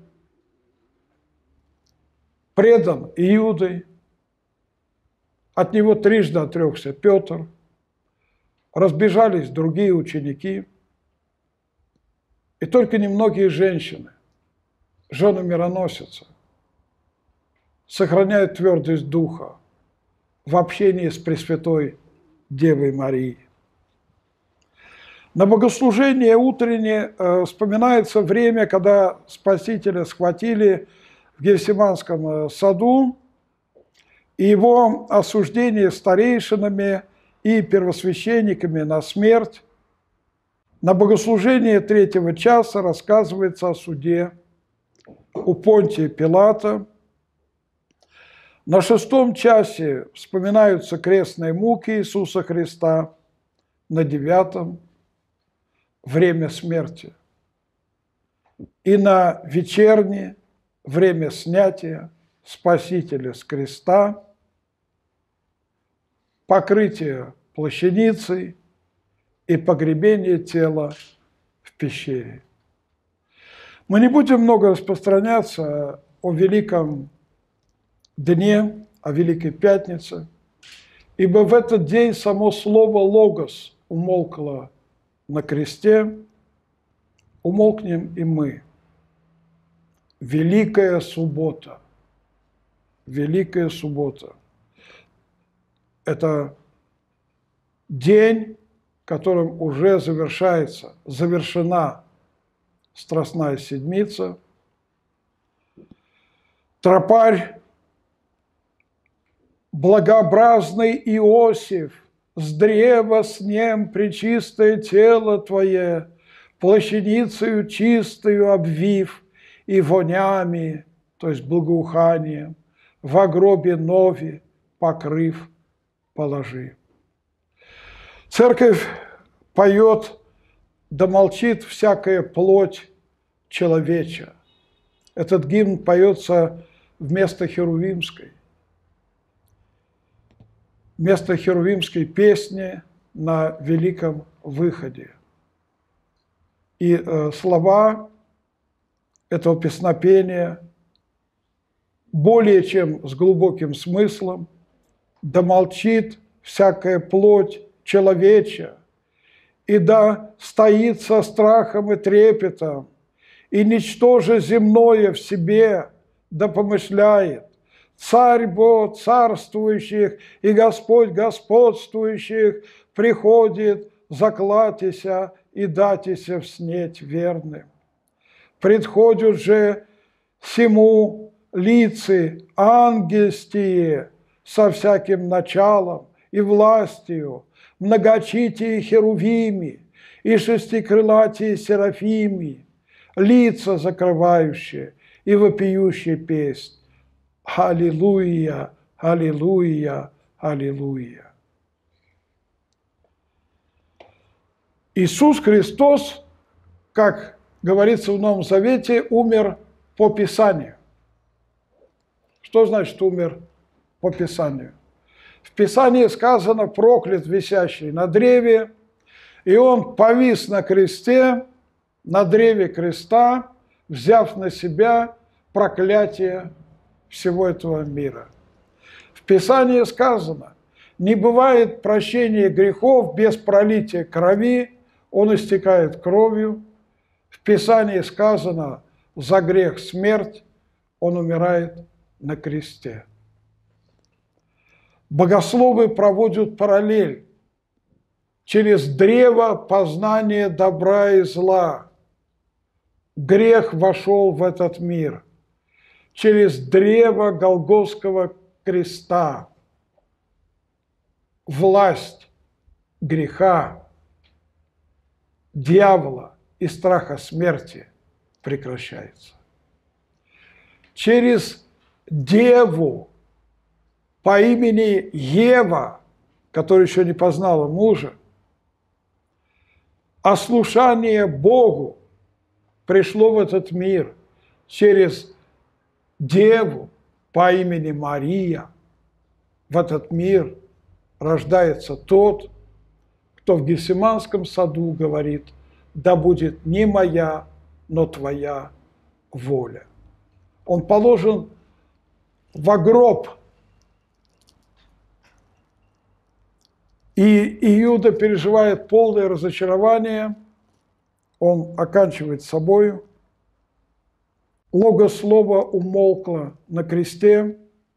предан Иудой, от него трижды отрекся Петр, разбежались другие ученики, и только немногие женщины, жены мироносицы, сохраняют твердость духа в общении с Пресвятой Девой Марией. На богослужение утреннее э, вспоминается время, когда Спасителя схватили в Гефсиманском саду, и его осуждение старейшинами и первосвященниками на смерть. На богослужении третьего часа рассказывается о суде у Понтия Пилата. На шестом часе вспоминаются крестные муки Иисуса Христа. На девятом – время смерти. И на вечернее – время снятия Спасителя с креста, покрытие плащаницей и погребение тела в пещере. Мы не будем много распространяться о великом дне, о Великой Пятнице, ибо в этот день само слово «логос» умолкло на кресте, умолкнем и мы. Великая суббота. Великая суббота. Это день, которым уже завершается, завершена Страстная Седмица. Тропарь Благообразный Иосиф, с древа с нем пречистое тело твое, плащаницею чистою обвив и вонями, то есть благоуханием, во гробе нови покрыв положи. Церковь поет: да молчит всякая плоть человеча. Этот гимн поется вместо херувимской. Вместо херувимской песни на Великом Выходе. И э, слова этого песнопения более чем с глубоким смыслом: да молчит всякая плоть человеча, и да стоит со страхом и трепетом, и ничтоже земное в себе да помышляет: Царь Бог царствующих и Господь господствующих приходит, заклатися и датися вснеть верным. Предходят же сему лицы ангельстие со всяким началом и властью, многочитие херувими и шестикрылатие серафими, лица закрывающие и вопиющие песнь: Аллилуйя, аллилуйя, аллилуйя. Иисус Христос, как говорится в Новом Завете, умер по Писанию. Что значит умер по Писанию? В Писании сказано: проклят висящий на древе, и он повис на кресте, на древе креста, взяв на себя проклятие всего этого мира. В Писании сказано: не бывает прощения грехов без пролития крови, он истекает кровью. В Писании сказано: за грех смерть, он умирает на кресте. Богословы проводят параллель: через древо познания добра и зла грех вошел в этот мир. Через древо Голгофского креста власть греха, дьявола и страха смерти прекращается. Через деву по имени Ева, которая еще не познала мужа, ослушание Богу пришло в этот мир. Через деву по имени Мария в этот мир рождается тот, кто в Гефсиманском саду говорит: да будет не моя, но твоя воля. Он положен во гроб. И Иуда переживает полное разочарование, он оканчивает собою. Логослово умолкло на кресте.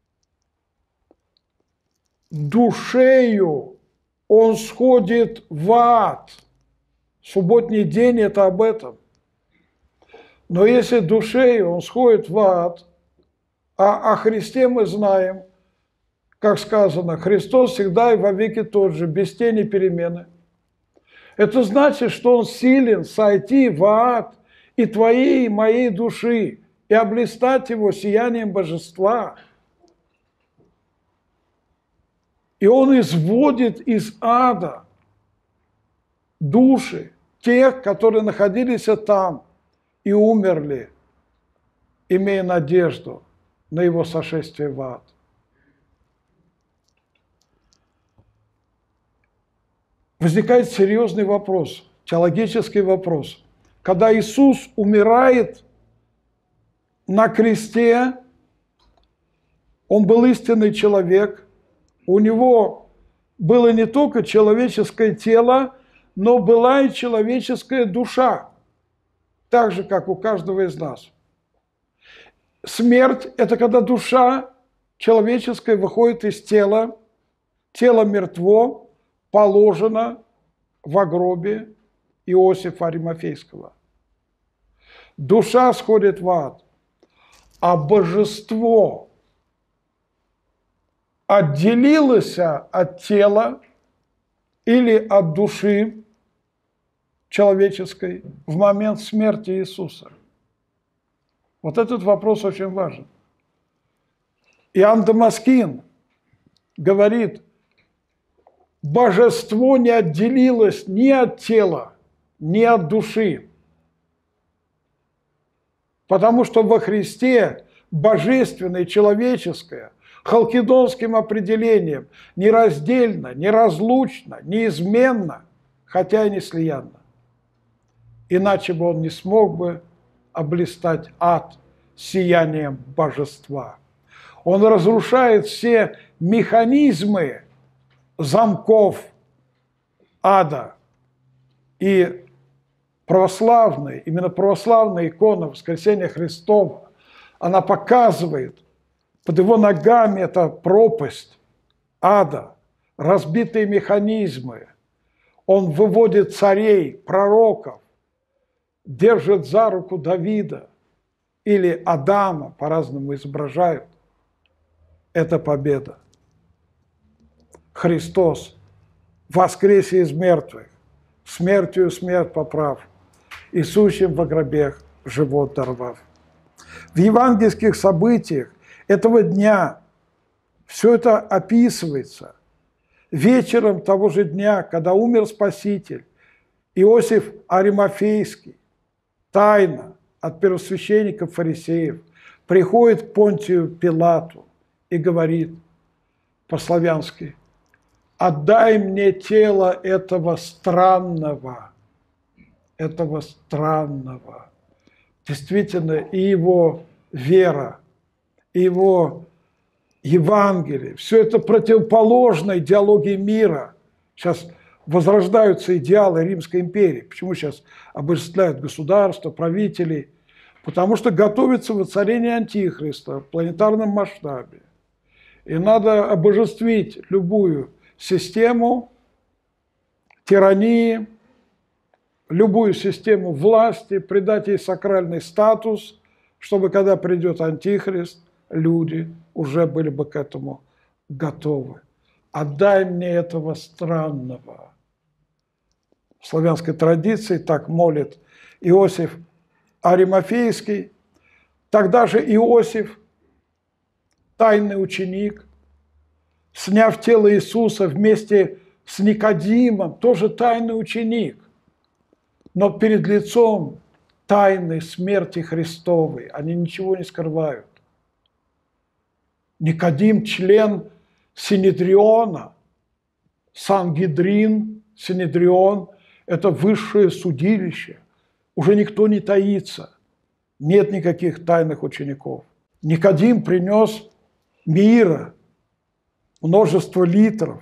Душею он сходит в ад. Субботний день – это об этом. Но если душею он сходит в ад, а о Христе мы знаем, как сказано: Христос всегда и вовеки тот же, без тени перемены. Это значит, что он силен сойти в ад и твоей, и моей души, и облистать его сиянием божества. И он изводит из ада души тех, которые находились там и умерли, имея надежду на его сошествие в ад. Возникает серьезный вопрос, теологический вопрос. Когда Иисус умирает на кресте, он был истинный человек, у него было не только человеческое тело, но была и человеческая душа, так же, как у каждого из нас. Смерть – это когда душа человеческая выходит из тела, тело мертво, положено во гробе Иосифа Аримафейского. Душа сходит в ад, а божество отделилось от тела или от души человеческой в момент смерти Иисуса? Вот этот вопрос очень важен. Иоанн Дамаскин говорит, божество не отделилось ни от тела, ни от души, потому что во Христе божественное и человеческое халкидонским определением нераздельно, неразлучно, неизменно, хотя и не слиянно. Иначе бы он не смог бы облистать ад сиянием божества. Он разрушает все механизмы замков ада. И православная, именно православная икона Воскресения Христова, она показывает, под его ногами это пропасть ада, разбитые механизмы. Он выводит царей, пророков, держит за руку Давида или Адама, по-разному изображают. Это победа. Христос воскресе из мертвых, смертью смерть поправ, и сущим во гробех живот даровав. В евангельских событиях этого дня все это описывается. Вечером того же дня, когда умер Спаситель, Иосиф Аримафейский тайно от первосвященников фарисеев приходит к Понтию Пилату и говорит по-славянски: «Отдай мне тело этого странного, этого странного». Действительно, и его вера, и его Евангелие, все это противоположно идеологии мира. Сейчас возрождаются идеалы Римской империи. Почему сейчас обожествляют государство, правителей? Потому что готовится воцарение Антихриста в планетарном масштабе. И надо обожествить любую систему тирании, любую систему власти, придать ей сакральный статус, чтобы, когда придет Антихрист, люди уже были бы к этому готовы. «Отдай мне этого странного». В славянской традиции так молит Иосиф Аримафейский. Тогда же Иосиф, тайный ученик, сняв тело Иисуса вместе с Никодимом, тоже тайный ученик, но перед лицом тайны смерти Христовой они ничего не скрывают. Никодим – член Синедриона, Сангидрин, Синедрион – это высшее судилище. Уже никто не таится, нет никаких тайных учеников. Никодим принес мира, множество литров.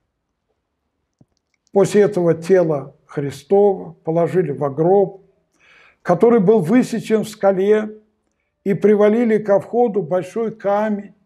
После этого тело Христова положили в гроб, который был высечен в скале, и привалили ко входу большой камень.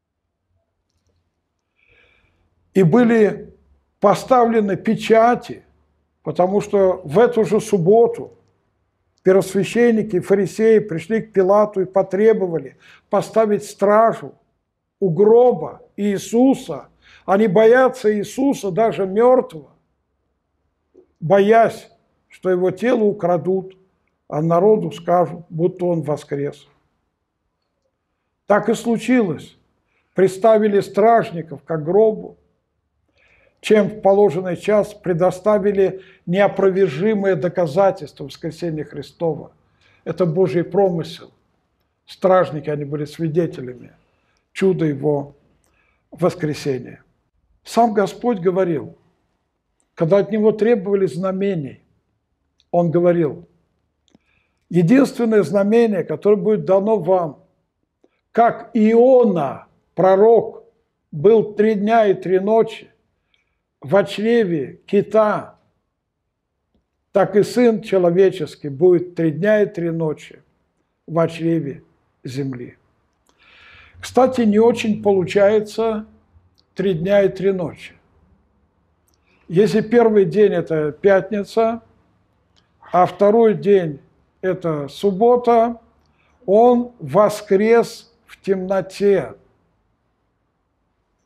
И были поставлены печати, потому что в эту же субботу первосвященники и фарисеи пришли к Пилату и потребовали поставить стражу у гроба Иисуса. Они боятся Иисуса, даже мертвого, боясь, что его тело украдут, а народу скажут, будто он воскрес. Так и случилось. Приставили стражников к гробу, чем в положенный час предоставили неопровержимые доказательства воскресения Христова. Это Божий промысел. Стражники, они были свидетелями чуда его воскресения. Сам Господь говорил, когда от Него требовали знамений, Он говорил: единственное знамение, которое будет дано вам, как Иона, пророк, был три дня и три ночи в чреве кита, так и Сын Человеческий будет три дня и три ночи в чреве земли. Кстати, не очень получается три дня и три ночи. Если первый день – это пятница, а второй день – это суббота, он воскрес в темноте.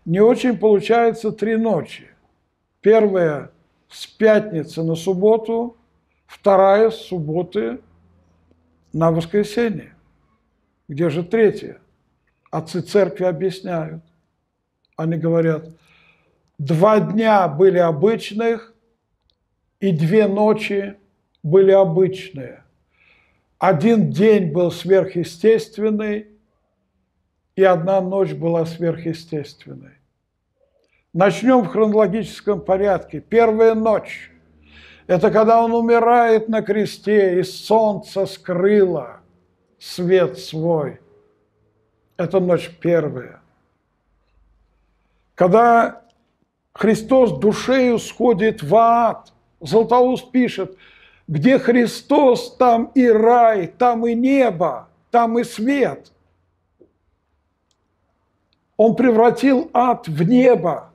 не очень получается три ночи. Первая с пятницы на субботу, вторая с субботы на воскресенье. Где же третья? Отцы церкви объясняют. Они говорят, два дня были обычных, и две ночи были обычные. Один день был сверхъестественный, и одна ночь была сверхъестественной. Начнем в хронологическом порядке. Первая ночь – это когда он умирает на кресте, и солнце скрыло свет свой. Это ночь первая. Когда Христос душею сходит в ад, Златоуст пишет, где Христос, там и рай, там и небо, там и свет. Он превратил ад в небо.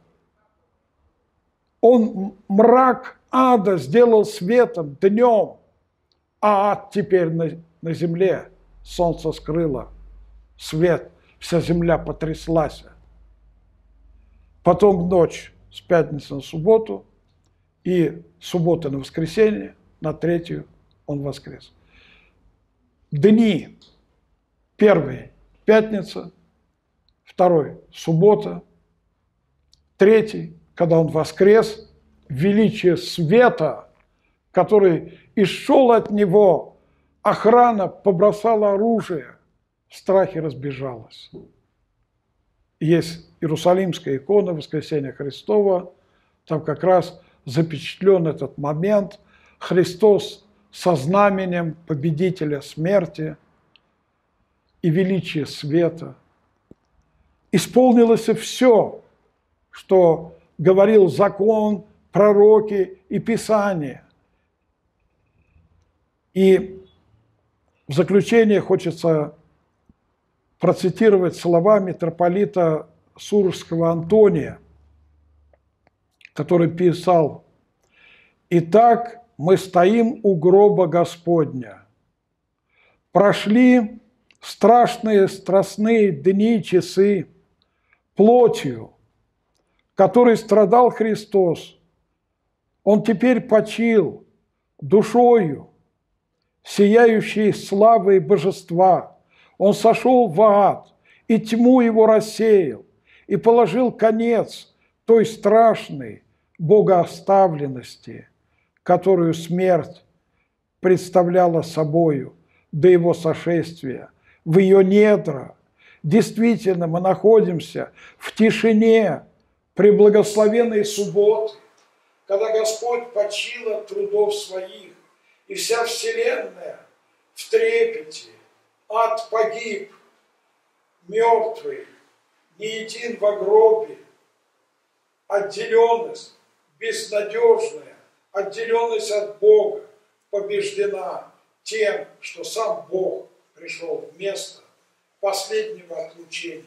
Он мрак ада сделал светом, днем, а ад теперь на, на земле. Солнце скрыло свет, вся земля потряслась. Потом ночь с пятницы на субботу и суббота на воскресенье, на третью он воскрес. Дни. Первый – пятница, второй – суббота, третий, когда он воскрес, величие света, который исшел от него, охрана побросала оружие, в страхе разбежалась. Есть Иерусалимская икона Воскресения Христова, там как раз запечатлен этот момент. Христос со знаменем победителя смерти и величия света. Исполнилось все, что говорил закон, пророки и Писание. И в заключение хочется процитировать слова митрополита Сурожского Антония, который писал: «Итак, мы стоим у гроба Господня. Прошли страшные страстные дни и часы плотью, которой страдал Христос. Он теперь почил душою, сияющей славой божества. Он сошел в ад, и тьму его рассеял, и положил конец той страшной богооставленности, которую смерть представляла собою до его сошествия. В ее недра действительно мы находимся в тишине преблагословенной субботы, когда Господь почил от трудов своих, и вся вселенная в трепете. Ад погиб, мертвый, не един во гробе, отделенность безнадежная, отделенность от Бога побеждена тем, что сам Бог пришел в место последнего отлучения.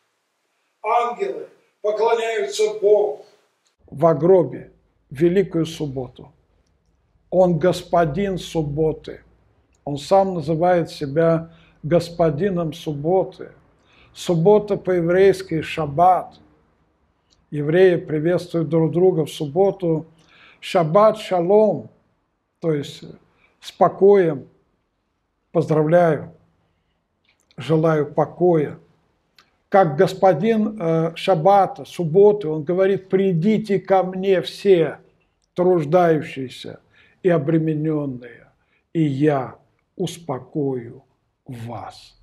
Ангелы поклоняются Богу во гробе в Великую Субботу. Он господин субботы. Он сам называет себя господином субботы. Суббота по-еврейски шаббат. Евреи приветствуют друг друга в субботу. Шаббат шалом, то есть с покоем. Поздравляю, желаю покоя. Как господин э, шаббата, субботы, он говорит: придите ко мне все труждающиеся и обремененные, и я успокою вас.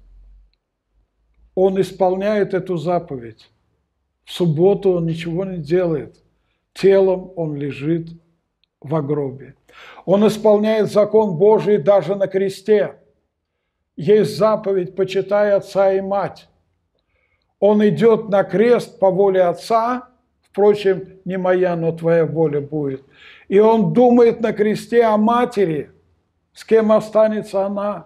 Он исполняет эту заповедь. В субботу он ничего не делает. Телом он лежит в гробе. Он исполняет закон Божий даже на кресте. Есть заповедь: почитай отца и мать. Он идет на крест по воле Отца, впрочем, не моя, но твоя воля будет. И он думает на кресте о матери, с кем останется она.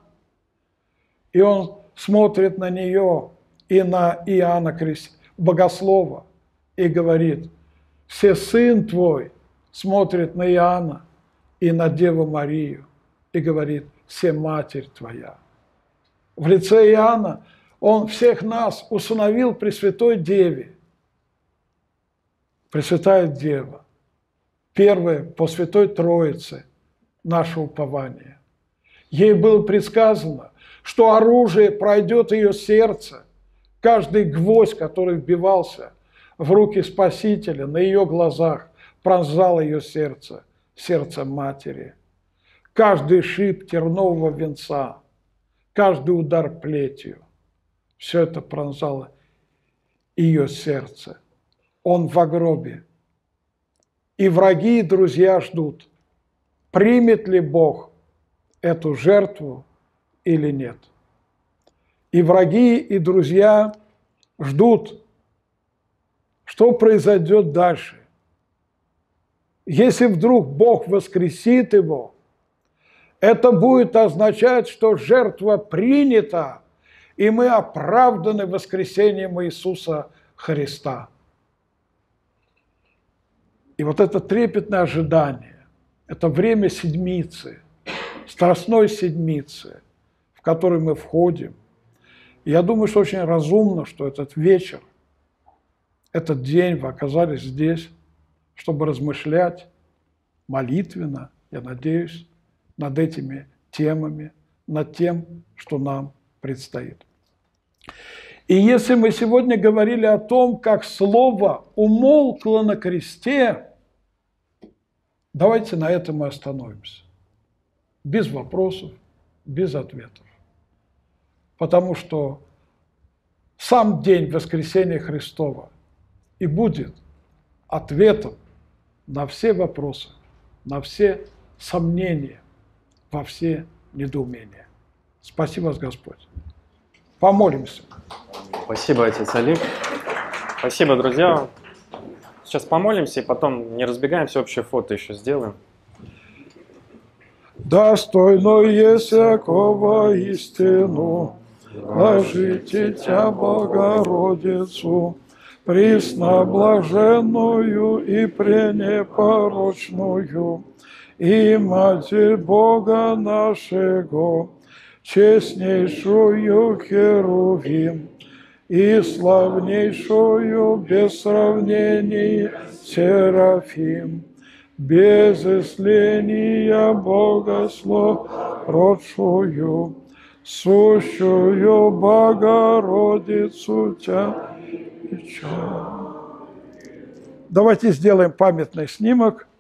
И он смотрит на нее и на Иоанна Крест... Богослова и говорит: все сын твой, смотрит на Иоанна и на Деву Марию и говорит: все матерь твоя. В лице Иоанна он всех нас усыновил Пресвятой Деве. Пресвятая Дева, первая по Святой Троице наше упование. Ей было предсказано, что оружие пройдет ее сердце, каждый гвоздь, который вбивался в руки Спасителя, на ее глазах пронзал ее сердце, сердце матери. Каждый шип тернового венца, каждый удар плетью, все это пронзало ее сердце. Он в гробе. И враги, и друзья ждут, примет ли Бог эту жертву или нет. И враги, и друзья ждут, что произойдет дальше. Если вдруг Бог воскресит его, это будет означать, что жертва принята, и мы оправданы воскресением Иисуса Христа. И вот это трепетное ожидание, это время седмицы, страстной седмицы, в которой мы входим. И я думаю, что очень разумно, что этот вечер, этот день вы оказались здесь, чтобы размышлять молитвенно, я надеюсь, над этими темами, над тем, что нам предстоит. И если мы сегодня говорили о том, как слово умолкло на кресте, давайте на этом и остановимся. Без вопросов, без ответов. Потому что сам день воскресения Христова и будет ответом на все вопросы, на все сомнения, во все недоумения. Спасибо вас, Господь. Помолимся. Спасибо, отец Олег. Спасибо, друзья. Сейчас помолимся и потом не разбегаемся, общее фото еще сделаем. Достойно есть всякого истину, ложите Тя, Богородицу, пресноблаженную и пренепорочную, и Матерь Бога нашего, честнейшую Херувим, и славнейшую без сравнения Серафим, без исления Богословродшую, сущую Богородицу Тя. Давайте сделаем памятный снимок.